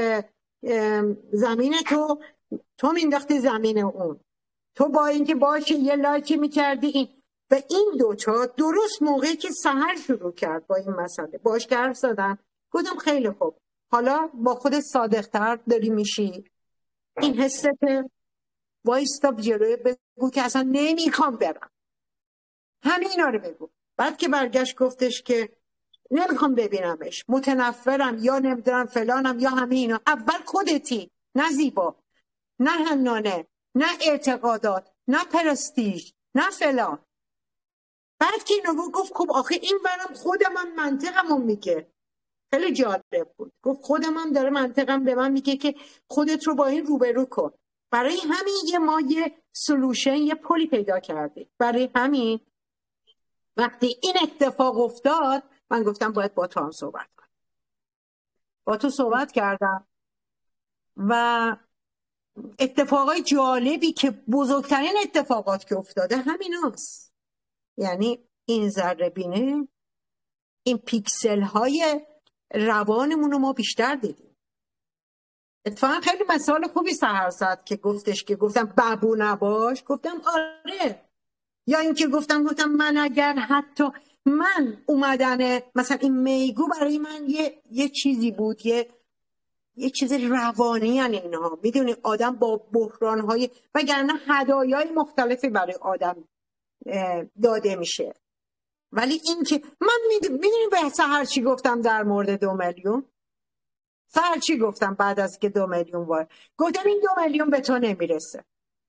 زمین تو، تو مینداختی زمین اون، تو با اینکه باشه یه لایکی میکردی این و این دوتا. درست موقعی که سحر شروع کرد با این مسئله باش که حرف زدن، گفتم خیلی خوب، حالا با خودت صادق‌تر داری میشی، این حست وایستاب جلوی بگو که اصلا نمیخوام برم، همینا رو بگو. بعد که برگشت گفتش که نمیخوام ببینمش، متنفرم یا نمیدونم فلانم یا همه اینا. اول خودتی، نه زیبا، نه حنانه، نه اعتقادات، نه پرستیژ، نه فلان. بعد که اینو گفت خب آخه این برم خودم هم منطقمون میگه. خیلی جالب بود. گفت خودم هم داره منطقم به من میگه که خودت رو با این روبرو کن. برای همین یه ما یه سلوشن، یه پلی پیدا کردیم. برای همین وقتی این اتفاق افتاد من گفتم باید با تو هم صحبت کنم. با تو صحبت کردم و اتفاقای جالبی که بزرگترین اتفاقات که افتاده همین هست. یعنی این ذره بینه، این پیکسل های روانمون رو ما بیشتر دیدیم. اتفاقا خیلی مثال خوبی سحر زد که گفتش که گفتم بابو نباش، گفتم آره. یا اینکه گفتم گفتم من اگر حتی من اومدن مثلا این میگو برای من یه یه چیزی بود، یه یه چیز روانی، یعنی اینها میدونی آدم با بحران‌های وگرنه هدایای مختلفی برای آدم داده میشه. ولی این که من میدونی به سحر چی گفتم در مورد دو میلیون؟ سحر چی گفتم بعد از که دو میلیون وارد گفتم این دو میلیون به تو نمیرسه.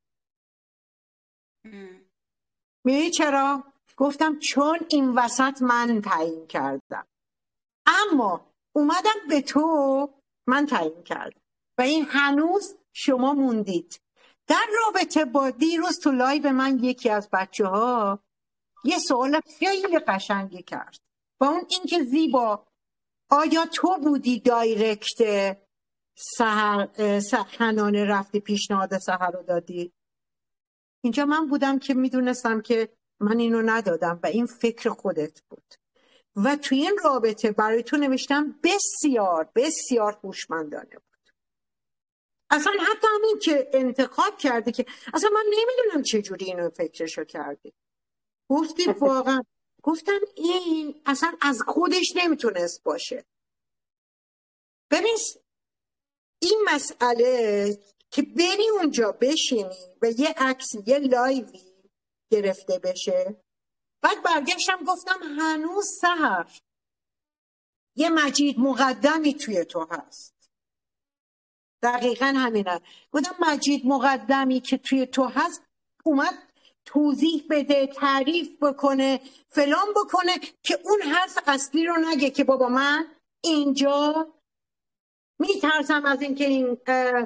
میدونی چرا؟ گفتم چون این وسط من تعیین کردم، اما اومدم به تو من تعیین کردم و این هنوز شما موندید. در رابطه با دیروز تو لایو من یکی از بچه ها یه سوال خیلی قشنگی کرد و اون این که زیبا آیا تو بودی دایرکت سحر حنانه رفتی پیشنهاد سحر رو دادی؟ اینجا من بودم که میدونستم که من اینو ندادم و این فکر خودت بود و توی این رابطه برای تو نوشتم بسیار بسیار هوشمندانه بود. اصلا حتی همین که انتخاب کردی که اصلا من نمیدونم چجوری اینو فکرشو کردی. گفتی واقعا، گفتم این اصلا از خودش نمیتونست باشه. ببین این مسئله که بری اونجا بشینی و یه عکسی یه لایوی گرفته بشه، بعد برگشتم گفتم هنوز سحر یه مجید مقدمی توی تو هست. دقیقا همینه. گفتم مجید مقدمی که توی تو هست اومد توضیح بده، تعریف بکنه، فلان بکنه که اون حرف اصلی رو نگه که بابا من اینجا میترسم از اینکه این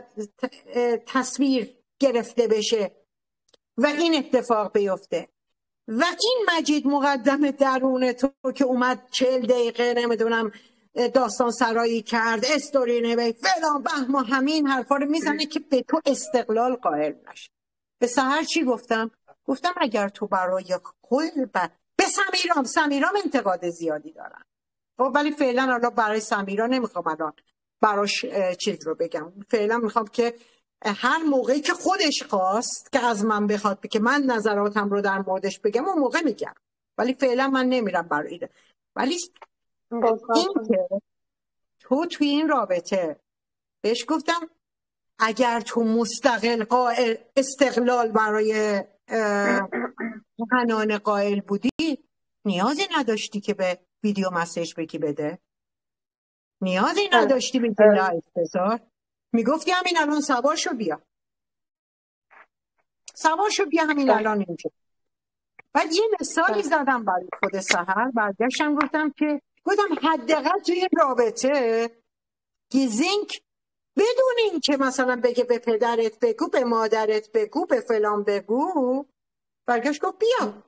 تصویر گرفته بشه و این اتفاق بیفته. و این مجید مقدم درون تو که اومد چهل دقیقه نمیدونم داستان سرایی کرد، استوری نوشت، فلان بهمان، همین حرفا رو میزنه که به تو استقلال قائل نشه. به سحر چی گفتم؟ گفتم اگر تو برای کل بر... به سمیرام سمیرام انتقاد زیادی دارن، خب ولی فعلا الان برای سمیرا نمیخوام الان براش چیز رو بگم. فعلا میخوام که هر موقعی که خودش خواست که از من بخواد که من نظراتم رو در موردش بگم اون موقع میگم، ولی فعلا من نمیرم برای ده. ولی این که تو توی این رابطه بهش گفتم اگر تو مستقل قائل استقلال برای حنانه قائل بودی نیازی نداشتی که به ویدیو مسیج بگی بده، نیازی نداشتی بگی لایف بذار، میگفتی همین الان سوار شو بیا سوار شو بیا همین الان اینجا. بعد یه مثالی زدم برای خود سحر، برگشتم گفتم که گفتم حداقل توی رابطه گیزینگ بدون این که مثلا بگه به پدرت بگو، به مادرت بگو، به فلان بگو، برگشت گفت بیا.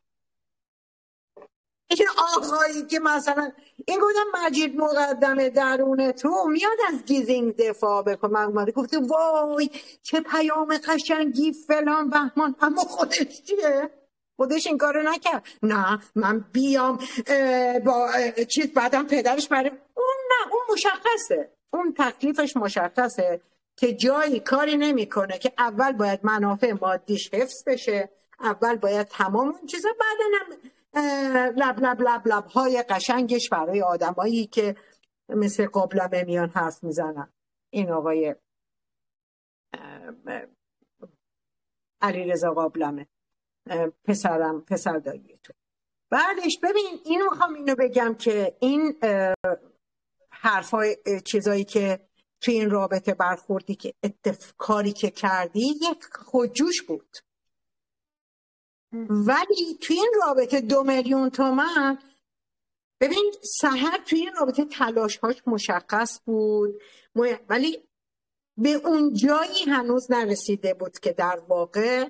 این آقایی که مثلا این گفتم مجید مقدم درون تو میاد از گیزینگ دفاع بکن، من اومده گفته وای چه پیام قشنگی فلان بهمان، اما خودش چیه؟ خودش این کارو نکرد. نه من بیام با چیز بعدم پدرش برای اون، نه اون مشخصه، اون تکلیفش مشخصه که جایی کاری نمیکنه که اول باید منافع مادیش حفظ بشه، اول باید تمام اون چیزا، بعدن هم لب لب لب لب های قشنگش برای آدمایی که مثل قابلمه میان حرف میزنن. این آقای علیرضا قابلمه پسرم پسر دایی تو. بعدش ببین اینو میخوام اینو بگم که این حرفای چیزایی که توی این رابطه برخوردی که اتفاقی که کردی یک خودجوش بود، ولی توی این رابطه دو میلیون تومن ببین سحر توی این رابطه تلاشهاش مشخص بود، ولی به اون جایی هنوز نرسیده بود که در واقع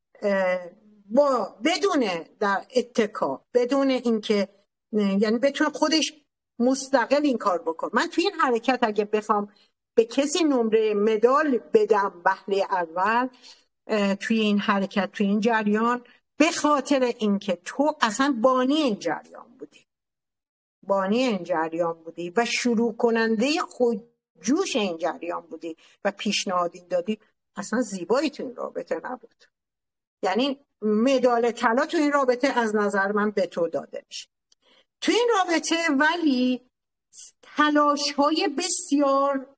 با بدون در اتکا، بدون اینکه یعنی بتونه خودش مستقل این کار بکن. من توی این حرکت اگه بخوام به کسی نمره مدال بدم بهله اول توی این حرکت، توی این جریان، به خاطر اینکه تو اصلا بانی این جریان بودی بانی این جریان بودی و شروع کننده خود جوش این جریان بودی و پیشنهادی دادی. اصلا زیبایی تو این رابطه نبود. یعنی مدال طلا تو این رابطه از نظر من به تو داده میشه تو این رابطه، ولی تلاش های بسیار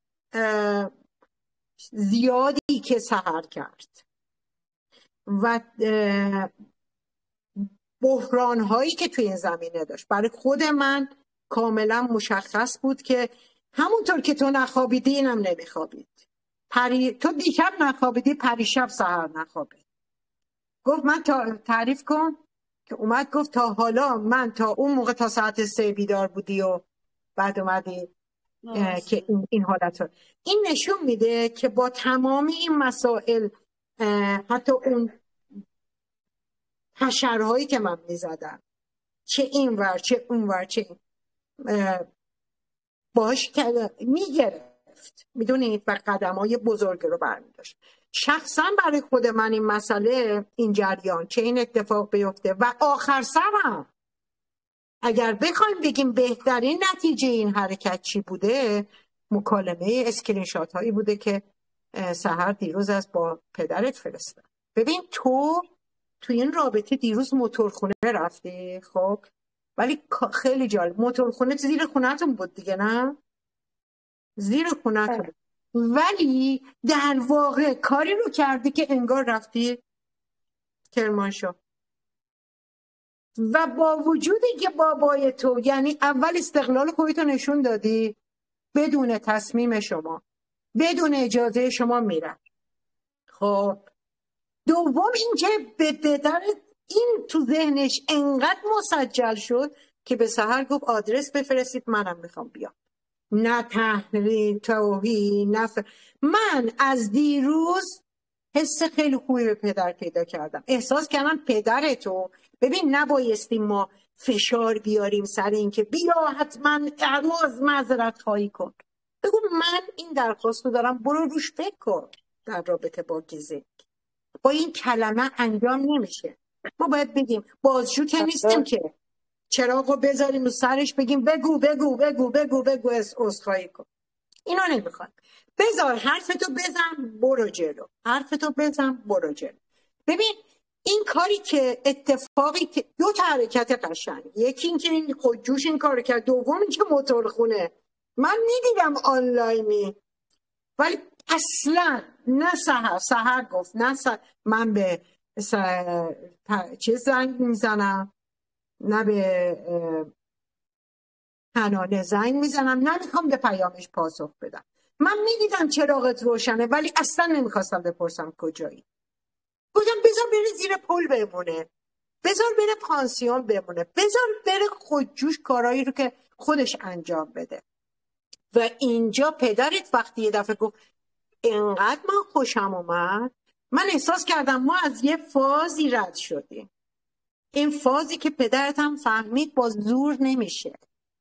زیادی که سحر کرد و بحران هایی که توی این زمینه داشت برای خود من کاملا مشخص بود که همونطور که تو نخوابیدی اینم نمیخوابید. پری... تو دیشب نخوابیدی، پریشب سحر نخوابید. گفت من تا... تعریف کن که اومد گفت تا حالا من تا اون موقع تا ساعت سه بیدار بودی و بعد اومدی که این, این حالت رو. این نشون میده که با تمام این مسائل، حتی اون حشرهایی که من میزدم، چه این ور چه اون ور چه این، باش میگرفت، میدونید، و قدم های بزرگ رو برمیداشت. شخصا برای خود من این مسئله، این جریان، چه این اتفاق بیفته و آخر سرم اگر بخوایم بگیم بهترین نتیجه این حرکت چی بوده، مکالمه اسکرین شات هایی بوده که سحر دیروز از با پدرت فرستاد. ببین تو توی این رابطه دیروز موتورخونه رفتی، خب، ولی خیلی جالب، موتورخونه زیر خونه‌تون بود دیگه، نه؟ زیر خونه‌تون، ولی در واقع کاری رو کردی که انگار رفتی کرمانشاه. و با وجودی که بابای تو، یعنی اول استقلال خودتو نشون دادی بدون تصمیم شما، بدون اجازه شما میرن. خب دوم این که به پدرت این تو ذهنش انقدر مسجل شد که به سحر گفت آدرس بفرستید منم میخوام بیام. نه تحریل توهین، نه ف... من از دیروز حس خیلی خوبی به پدر پیدا کردم. احساس کردم پدر تو، ببین نبایستی ما فشار بیاریم سر این که بیا حتما عروض معذرت خواهی کن. بگو من این درخواست رو دارم، برو روش فکر کن. در رابطه با گیزه با این کلمه انجام نمیشه. ما باید بگیم بازجو که نیستیم که چراغو بذاریم رو سرش بگیم بگو بگو بگو بگو بگو عذرخواهی کن. اینا نمیخواد. بذار حرفتو بزن برو جلو، حرفتو بزن برو جلو. ببین این کاری که اتفاقی که دو تا حرکت قشنگ، یکی این که این خودجوش این کار کرد، دوم این که موتورخونه من میدیدم آنلاینی، ولی اصلا نه سحر سحر گفت نه سحر من به سحر... چه زنگ میزنم، نه به حنانه زنگ میزنم، نه میخوام به پیامش پاسخ بدم. من میدیدم چراغت روشنه ولی اصلا نمیخواستم بپرسم کجایی. گفتم بذار بره زیر پل بمونه، بذار بره پانسیون بمونه، بذار بره خودجوش کارایی رو که خودش انجام بده. و اینجا پدرت وقتی یه دفعه گفت اینقدر من خوشم اومد، من احساس کردم ما از یه فازی رد شدیم. این فازی که پدرت هم فهمید با زور نمیشه.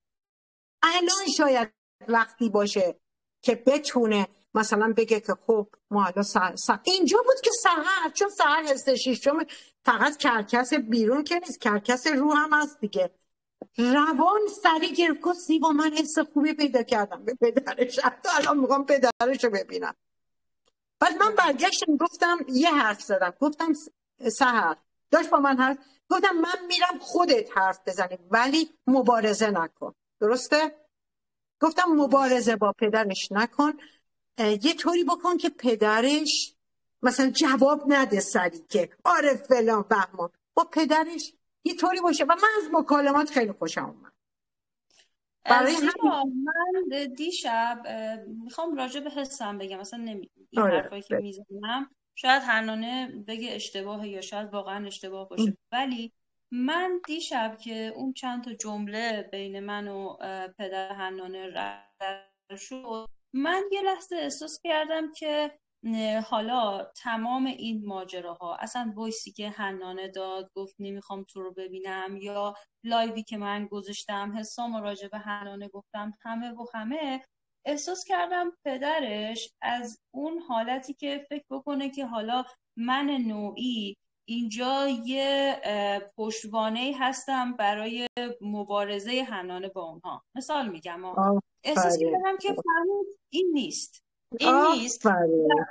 الان شاید وقتی باشه که بتونه مثلا بگه که خب ما الان سر... سر... اینجا بود که سحر، چون سحر حس شیشم فقط کرکس بیرون که نیست، کرکس روح هم هست دیگه. روان سری گرفت که زیبا من حس خوبی پیدا کردم به پدرش، حتی الان میخوام پدرش رو ببینم. بعد من برگشتم گفتم یه حرف زدم، گفتم سحر داشت با من حرف، گفتم من میرم خودت حرف بزنی ولی مبارزه نکن، درسته؟ گفتم مبارزه با پدرش نکن، یه طوری بکن که پدرش مثلا جواب نده سری که آره فلان بهمان، با پدرش یه طوری باشه. و من از مکالمات خیلی خوشم اومد. برای همین من دیشب میخوام راجع به حسم بگم، مثلا نمی این آره حرفایی که میزنم شاید حنانه بگه اشتباهه یا شاید واقعا اشتباه باشه ام. ولی من دیشب که اون چند تا جمله بین من و پدر حنانه رد شد، من یه لحظه احساس کردم که حالا تمام این ماجراها، اصلا وایسی که حنانه داد گفت نمیخوام تو رو ببینم، یا لایوی که من گذاشتم حسام راجع به حنانه گفتم، همه و همه احساس کردم پدرش از اون حالتی که فکر بکنه که حالا من نوعی اینجا یه پشتوانه‌ای هستم برای مبارزه حنانه با اونها. مثال میگم ها. احساس کردم که فهمید این نیست. این نیست. و,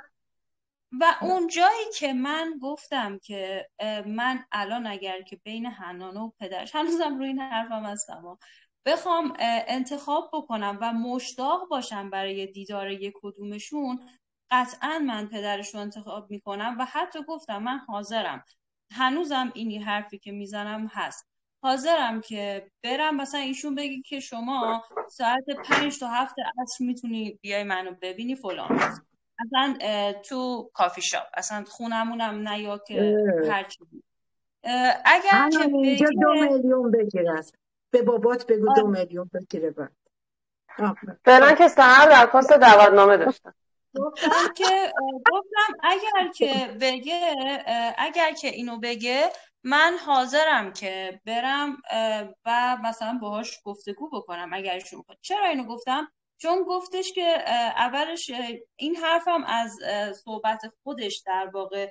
و اون جایی که من گفتم که من الان اگر که بین حنانه و پدرش، هنوزم روی این حرفم هستم، بخوام انتخاب بکنم و مشتاق باشم برای دیدار یک کدومشون، قطعا من پدرش رو انتخاب میکنم. و حتی گفتم من حاضرم، هنوزم اینی حرفی که میزنم هست، حاضرم که برم مثلا ایشون بگی که شما ساعت پنج تا هفت عصر میتونی بیای منو ببینی فلان روز، اصلا تو کافی شاپ، اصلا خونمونم نه یا که هر چیزی. اگر که اینجا بگه دو میلیون بگیره، به بابات بگو دو میلیون بگیره. بعد فعلا که سحر درخواست دعوتنامه داشتن. گفتم که گفتم اگر که بگه اگر که اینو بگه من حاضرم که برم و مثلا باهاش گفتگو بکنم اگرشون میخواد. چرا اینو گفتم؟ چون گفتش که اولش این حرفم از صحبت خودش در واقع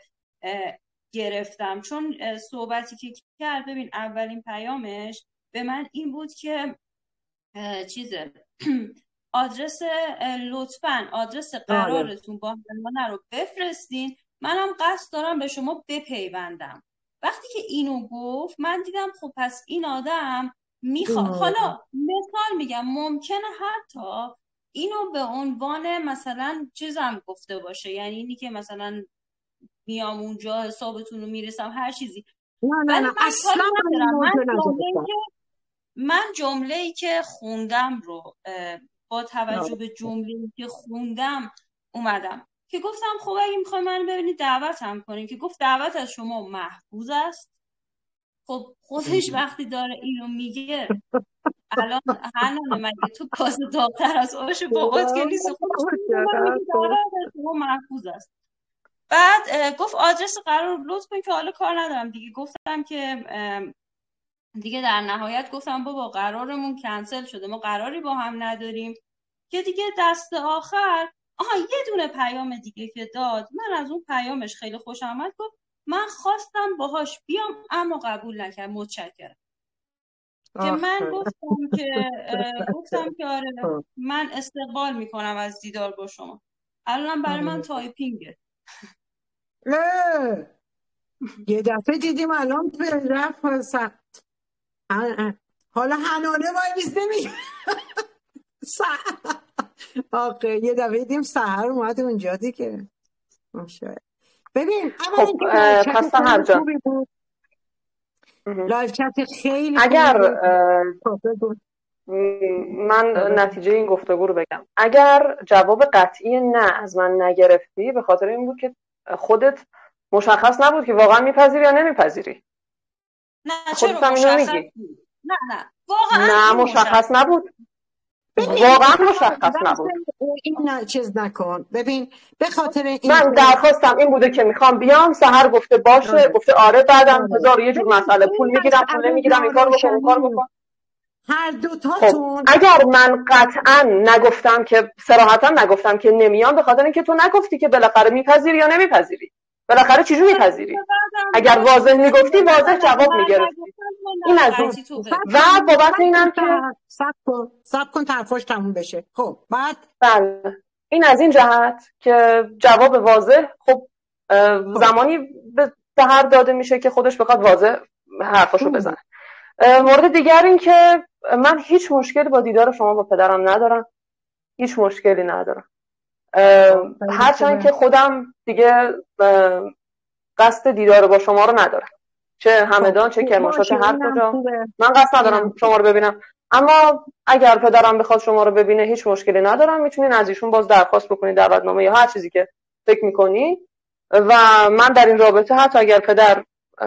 گرفتم، چون صحبتی که کرد، ببین اولین پیامش به من این بود که چیزه آدرس لطفاً آدرس قرارتون با حنانه رو بفرستین، منم قصد دارم به شما بپیوندم. وقتی که اینو گفت من دیدم خب پس این آدم میخواد، حالا مثال میگم ممکنه حتی اینو به عنوان مثلا چیزم گفته باشه، یعنی اینی که مثلا میام اونجا حسابتون رو میرسم هر چیزی. نه نه نه اصلا من جمله‌ای که من جمله‌ای که خوندم رو با توجه به جمله‌ای که خوندم اومدم که گفتم خب اگه میخوای من ببینید دعوت هم کنین، که گفت دعوت از شما محفوظ است. خب خودش وقتی داره اینو میگه، الان حنانه مگه تو کاسه داغ‌تر از آش بابات که نیست؟ خودش میگه دعوت از شما محفوظ است. بعد گفت آدرس قرار لطف کن، که حالا کار ندارم دیگه. گفتم که دیگه در نهایت گفتم بابا قرارمون کنسل شده، ما قراری با هم نداریم، که دیگه دست آخر آها یه دونه پیام دیگه که داد، من از اون پیامش خیلی خوشم اومد. گفت من خواستم باهاش بیام اما قبول نکرد، متشکرم. که من گفتم که گفتم که آره من استقبال میکنم از دیدار با شما. الان برای من تایپینگه. یه دفعه دیدیم الان رفت سخت. حالا حنانه وای بیست نمی آقا یه دفعه دیدیم سحر اومد اونجا دیگه. ببین خب پس سحر جان لایف چت خیلی اگر من نتیجه این گفتگو رو بگم، اگر جواب قطعی نه از من نگرفتی به خاطر این بود که خودت مشخص نبود که واقعا میپذیری یا نمیپذیری. نه چرا مشخص نه نه واقعا نه مشخص نبود، واقعا مشخص نبود. این چیز نکن. ببین به خاطر این من درخواستم این بوده که میخوام بیام، سحر گفته باشه آره. گفته آره، بعدم هزار یه جور مسئله، پول میگیرم پول نمیگیرم، این کارو بکن اون کارو بکن. هر دو تاتون خب اگر من قطعا نگفتم که صراحتا نگفتم که نمیام، به خاطر اینکه تو نگفتی که بالاخره میپذیری یا نمیپذیری. بالاخره چجوری میپذیری؟ اگر واضح میگفتی واضح جواب میگرفتی. این از این. و بابت اینم که سب کن سب کن طرفش تموم بشه. خب بعد بله این از این جهت که جواب واضح خب زمانی به سحر داده میشه که خودش بخواد واضح حرفاشو بزنه. مورد دیگر این که من هیچ مشکلی با دیدار شما با پدرم ندارم، هیچ مشکلی ندارم، هرچند که خودم دیگه قصد دیدار با شما رو ندارم، چه همدان چه کرمانشاه چه هر کجا، من قصد ندارم شما رو ببینم. اما اگر پدرم بخواد شما رو ببینه هیچ مشکلی ندارم، میتونین از ایشون باز درخواست بکنید دعوتنامه یا هر چیزی که فکر میکنی. و من در این رابطه حتی اگر پدر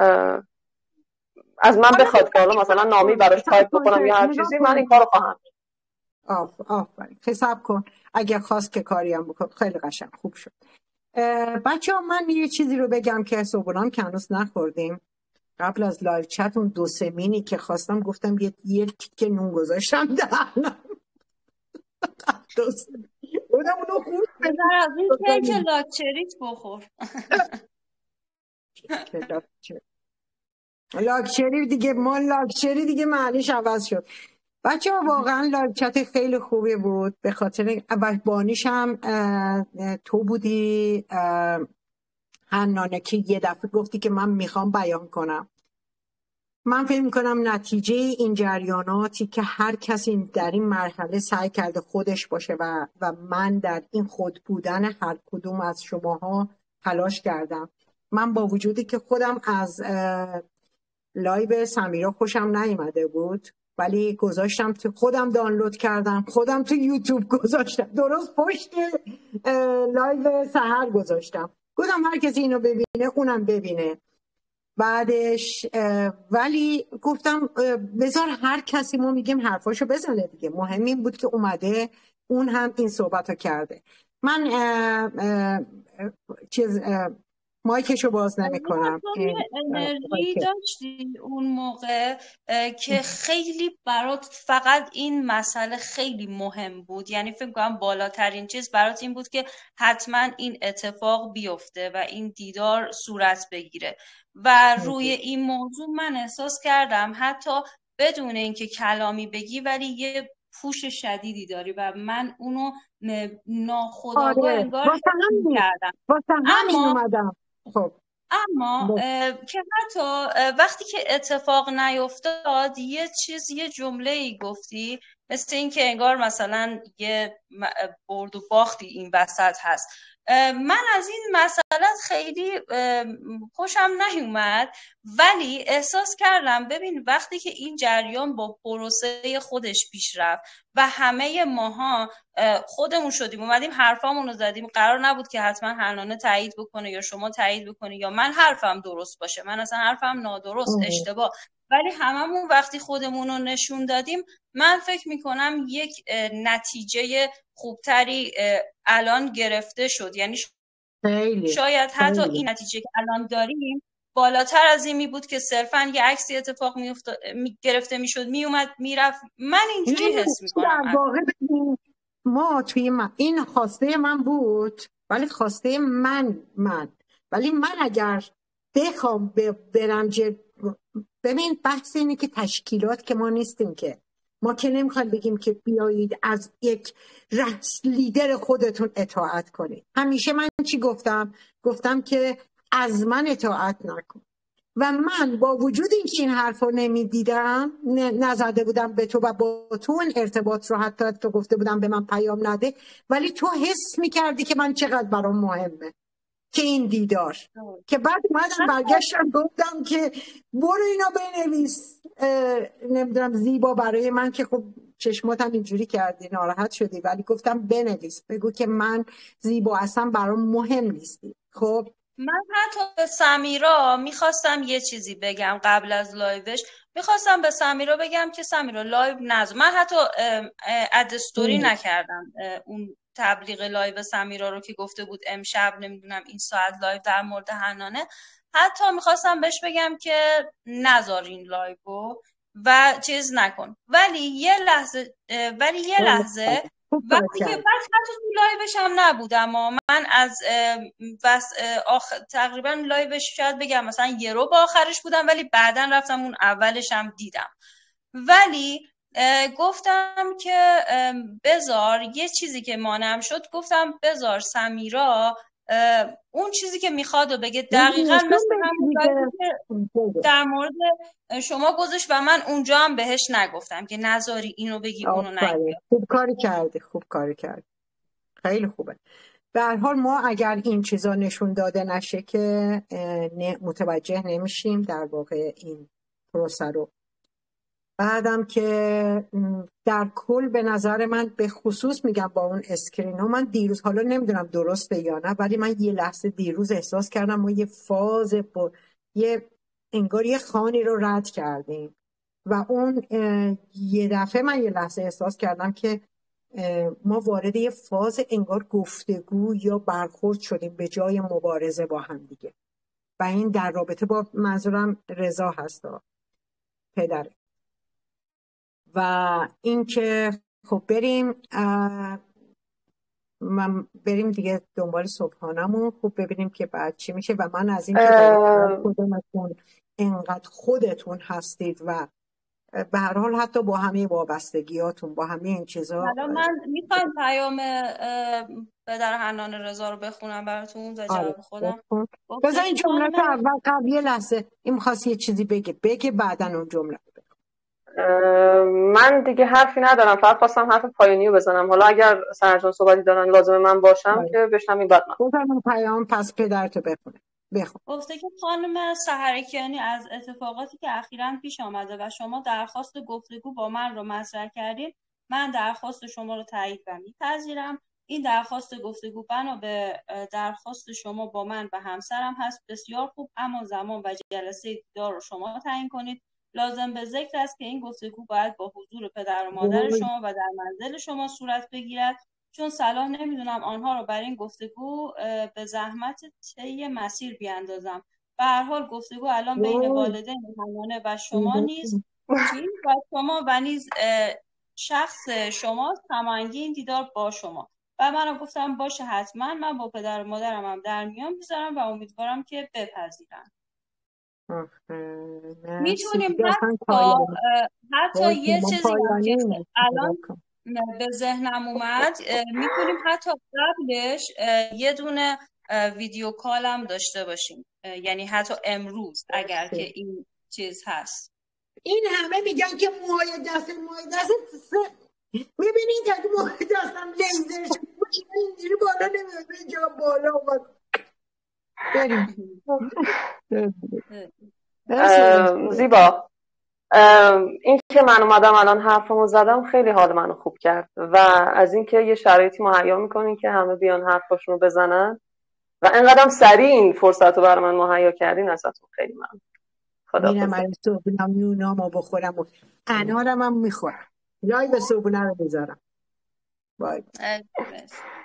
از من بخواد که حالا مثلا نامی براش تایپ بکنم یا هر چیزی، من این کارو خواهم. آف آفرین. حساب کن اگه خواست که کاری هم بکن. خیلی قشنگ خوب شد. بچه ها من یه چیزی رو بگم که صبحونم که هنوز نخوردیم. قبل از لایو چت اون دو سه مینی که خواستم گفتم یه یه تیکه نون گذاشتم دهنم. دوست اونم اونو خورد بذار از این کیک لاکچریت بخور. لاکچری دیگه، ما لاکچری دیگه معنیش عوض شد. بچه ها واقعا لاکچت خیلی خوبی بود، به خاطر اول بانیش هم تو بودی حنانه که یه دفعه گفتی که من میخوام بیان کنم. من فکر میکنم نتیجه این جریاناتی که هر کسی در این مرحله سعی کرده خودش باشه و, و من در این خود بودن هر کدوم از شماها تلاش کردم. من با وجودی که خودم از لایو سمیرا خوشم نیامده بود، ولی گذاشتم تو، خودم دانلود کردم، خودم تو یوتیوب گذاشتم، درست پشت لایو سحر گذاشتم، گفتم هر کسی اینو ببینه اونم ببینه. بعدش ولی گفتم بذار هر کسی، ما میگیم حرفاشو بزنه دیگه، مهم این بود که اومده اون هم این صحبتو کرده. من اه اه چیز مایکشو باز نمی کنم. انرژی داشتی اون موقع که خیلی برات فقط این مسئله خیلی مهم بود، یعنی فکر کنم بالاترین چیز برات این بود که حتما این اتفاق بیفته و این دیدار صورت بگیره و روی این موضوع من احساس کردم حتی بدون اینکه کلامی بگی ولی یه پوش شدیدی داری و من اونو ناخودآگاه آره. انگار حس کردم. واسه همین اومدم. خب اما که حتی وقتی که اتفاق نیفتاد یه چیز، یه جمله ای گفتی مثل این که انگار مثلا یه برد و باختی این وسط هست. من از این مسئله خیلی خوشم نیومد، ولی احساس کردم ببین وقتی که این جریان با پروسه خودش پیش رفت و همه ماها خودمون شدیم اومدیم حرفامون رو زدیم، قرار نبود که حتما حنانه تایید بکنه یا شما تایید بکنی یا من حرفم درست باشه، من اصلا حرفم نادرست اشتباه، ولی هممون وقتی خودمون رو نشون دادیم من فکر میکنم یک نتیجه خوبتری الان گرفته شد. یعنی شاید حتی خیلی. این نتیجه که الان داریم بالاتر از این می بود که صرفا یه عکسی اتفاق می افت... می گرفته میشد می اومد میرفت. من اینجوری حس میکنم. در واقع ما توی من این خواسته من بود، ولی خواسته من من ولی من اگر بخوام برم جد... ببین بحث اینه که تشکیلات که ما نیستیم، که ما که نمیخوایم بگیم که بیایید از یک رئیس لیدر خودتون اطاعت کنید. همیشه من چی گفتم؟ گفتم که از من اطاعت نکن. و من با وجود اینکه این حرفو نمیدیدم، نزده بودم به تو و با تو این ارتباط رو حتی تو گفته بودم به من پیام نده، ولی تو حس میکردی که من چقدر برام مهمه که این دیدار، که بعد اومدم برگشتم گفتم که برو اینا بنویس، نمیدونم زیبا برای من که خب چشماتم اینجوری کردی ناراحت شدی، ولی گفتم بنویس بگو که من زیبا اصلا برام مهم نیستی. خب من حتی به سمیرا میخواستم یه چیزی بگم قبل از لایوش، میخواستم به سمیرا بگم که سمیرا لایو نذار. من حتی اد استوری نکردم اون تبلیغ لایو سمیرا رو که گفته بود امشب نمیدونم این ساعت لایو در مورد حنانه، حتی میخواستم بهش بگم که نذار این لایو و چیز نکن، ولی یه لحظه ولی یه لحظه وقتی که بعد حتی تو لایوش هم نبودم و من از بس آخ... تقریبا لایوش شاید بگم مثلا یه رو با آخرش بودم، ولی بعدن رفتم اون اولش هم دیدم، ولی گفتم که بذار یه چیزی که مانم شد، گفتم بذار سمیرا اون چیزی که میخواد و بگه دقیقاً مثل همون که در مورد شما گذاشت و من اونجا هم بهش نگفتم که نذاری اینو بگی اونو نگی. خوب کاری کردی، خوب کاری کردی، خیلی خوبه. به هر حال ما اگر این چیزا نشون داده نشه که متوجه نمیشیم در واقع این پروسه رو. بعدم که در کل به نظر من به خصوص میگم با اون اسکرین ها، من دیروز حالا نمیدونم درسته یا نه، ولی من یه لحظه دیروز احساس کردم ما یه فاز با یه انگار یه خانی رو رد کردیم و اون یه دفعه من یه لحظه احساس کردم که ما وارد یه فاز انگار گفتگو یا برخورد شدیم به جای مبارزه با هم دیگه، و این در رابطه با منظورم رضا هست پدره. و این که خب بریم من بریم دیگه دنبال صبحانمون، خوب ببینیم که بعد چی میشه. و من از این که دارید خودتون اینقدر خودتون هستید و به هر حال حتی با همه وابستگیاتون با همه این چیزا. حالا من میخوام پیام پدر حنان رضا رو بخونم براتون و جواب خودم. بذار این جمله رو اول قبل یه لحظه این می‌خواست یه چیزی بگه بگه بعدن اون جمله رو بگه. من دیگه حرفی ندارم، فقط خواستم حرف پایانی رو بزنم. حالا اگر سرجان صحبتی دارن لازمه من باشم آه. که بشنویم بعد من بذارم پیام پس پدرتو بخونه. بخون. گفته که خانم سحرکیانی از اتفاقاتی که اخیراً پیش آمده و شما درخواست گفتگو با من رو مطرح کردید، من درخواست شما رو تایید و می‌پذیرم. این درخواست گفتگو بنا به درخواست شما با من و همسرم هست. بسیار خوب، اما زمان و جلسه دیدار رو شما تعیین کنید. لازم به ذکر است که این گفتگو باید با حضور پدر و مادر شما و در منزل شما صورت بگیرد، چون صلاح نمیدونم آنها رو برای این گفتگو به زحمت طی مسیر بیاندازم. به هر حال گفتگو الان بین والدین حنانه و شما نیست چی و شما و نیز شخص شما هماهنگی این دیدار با شما. و منم گفتم باشه حتما، من با پدر و مادرم هم در میان میذارم و امیدوارم که بپذیرن. میتونیم حتی حتی یه چیزی هم که الان به ذهنم اومد، میتونیم حتی قبلش یه دونه ویدیو کال هم داشته باشیم، یعنی حتی امروز اگر که این چیز هست. این همه میگن که موهای دست موهای دست میبینین که موهای دستم لیزر شد اینجوری بالا نمیاد به جا بالا اومد. بریم زیبا، این که من اومدم الان حرفمو زدم خیلی حال منو خوب کرد و از این که یه شرایطی مهیا میکنین که همه بیان حرفاشونو بزنن و انقدرم سریع این فرصت رو برای من مهیا کردین، ازتون خیلی ممنون. خدا میرم از صبحونم نونامو بخورم و انارم هم میخورم. لایو صبحونه رو بذارم. بای.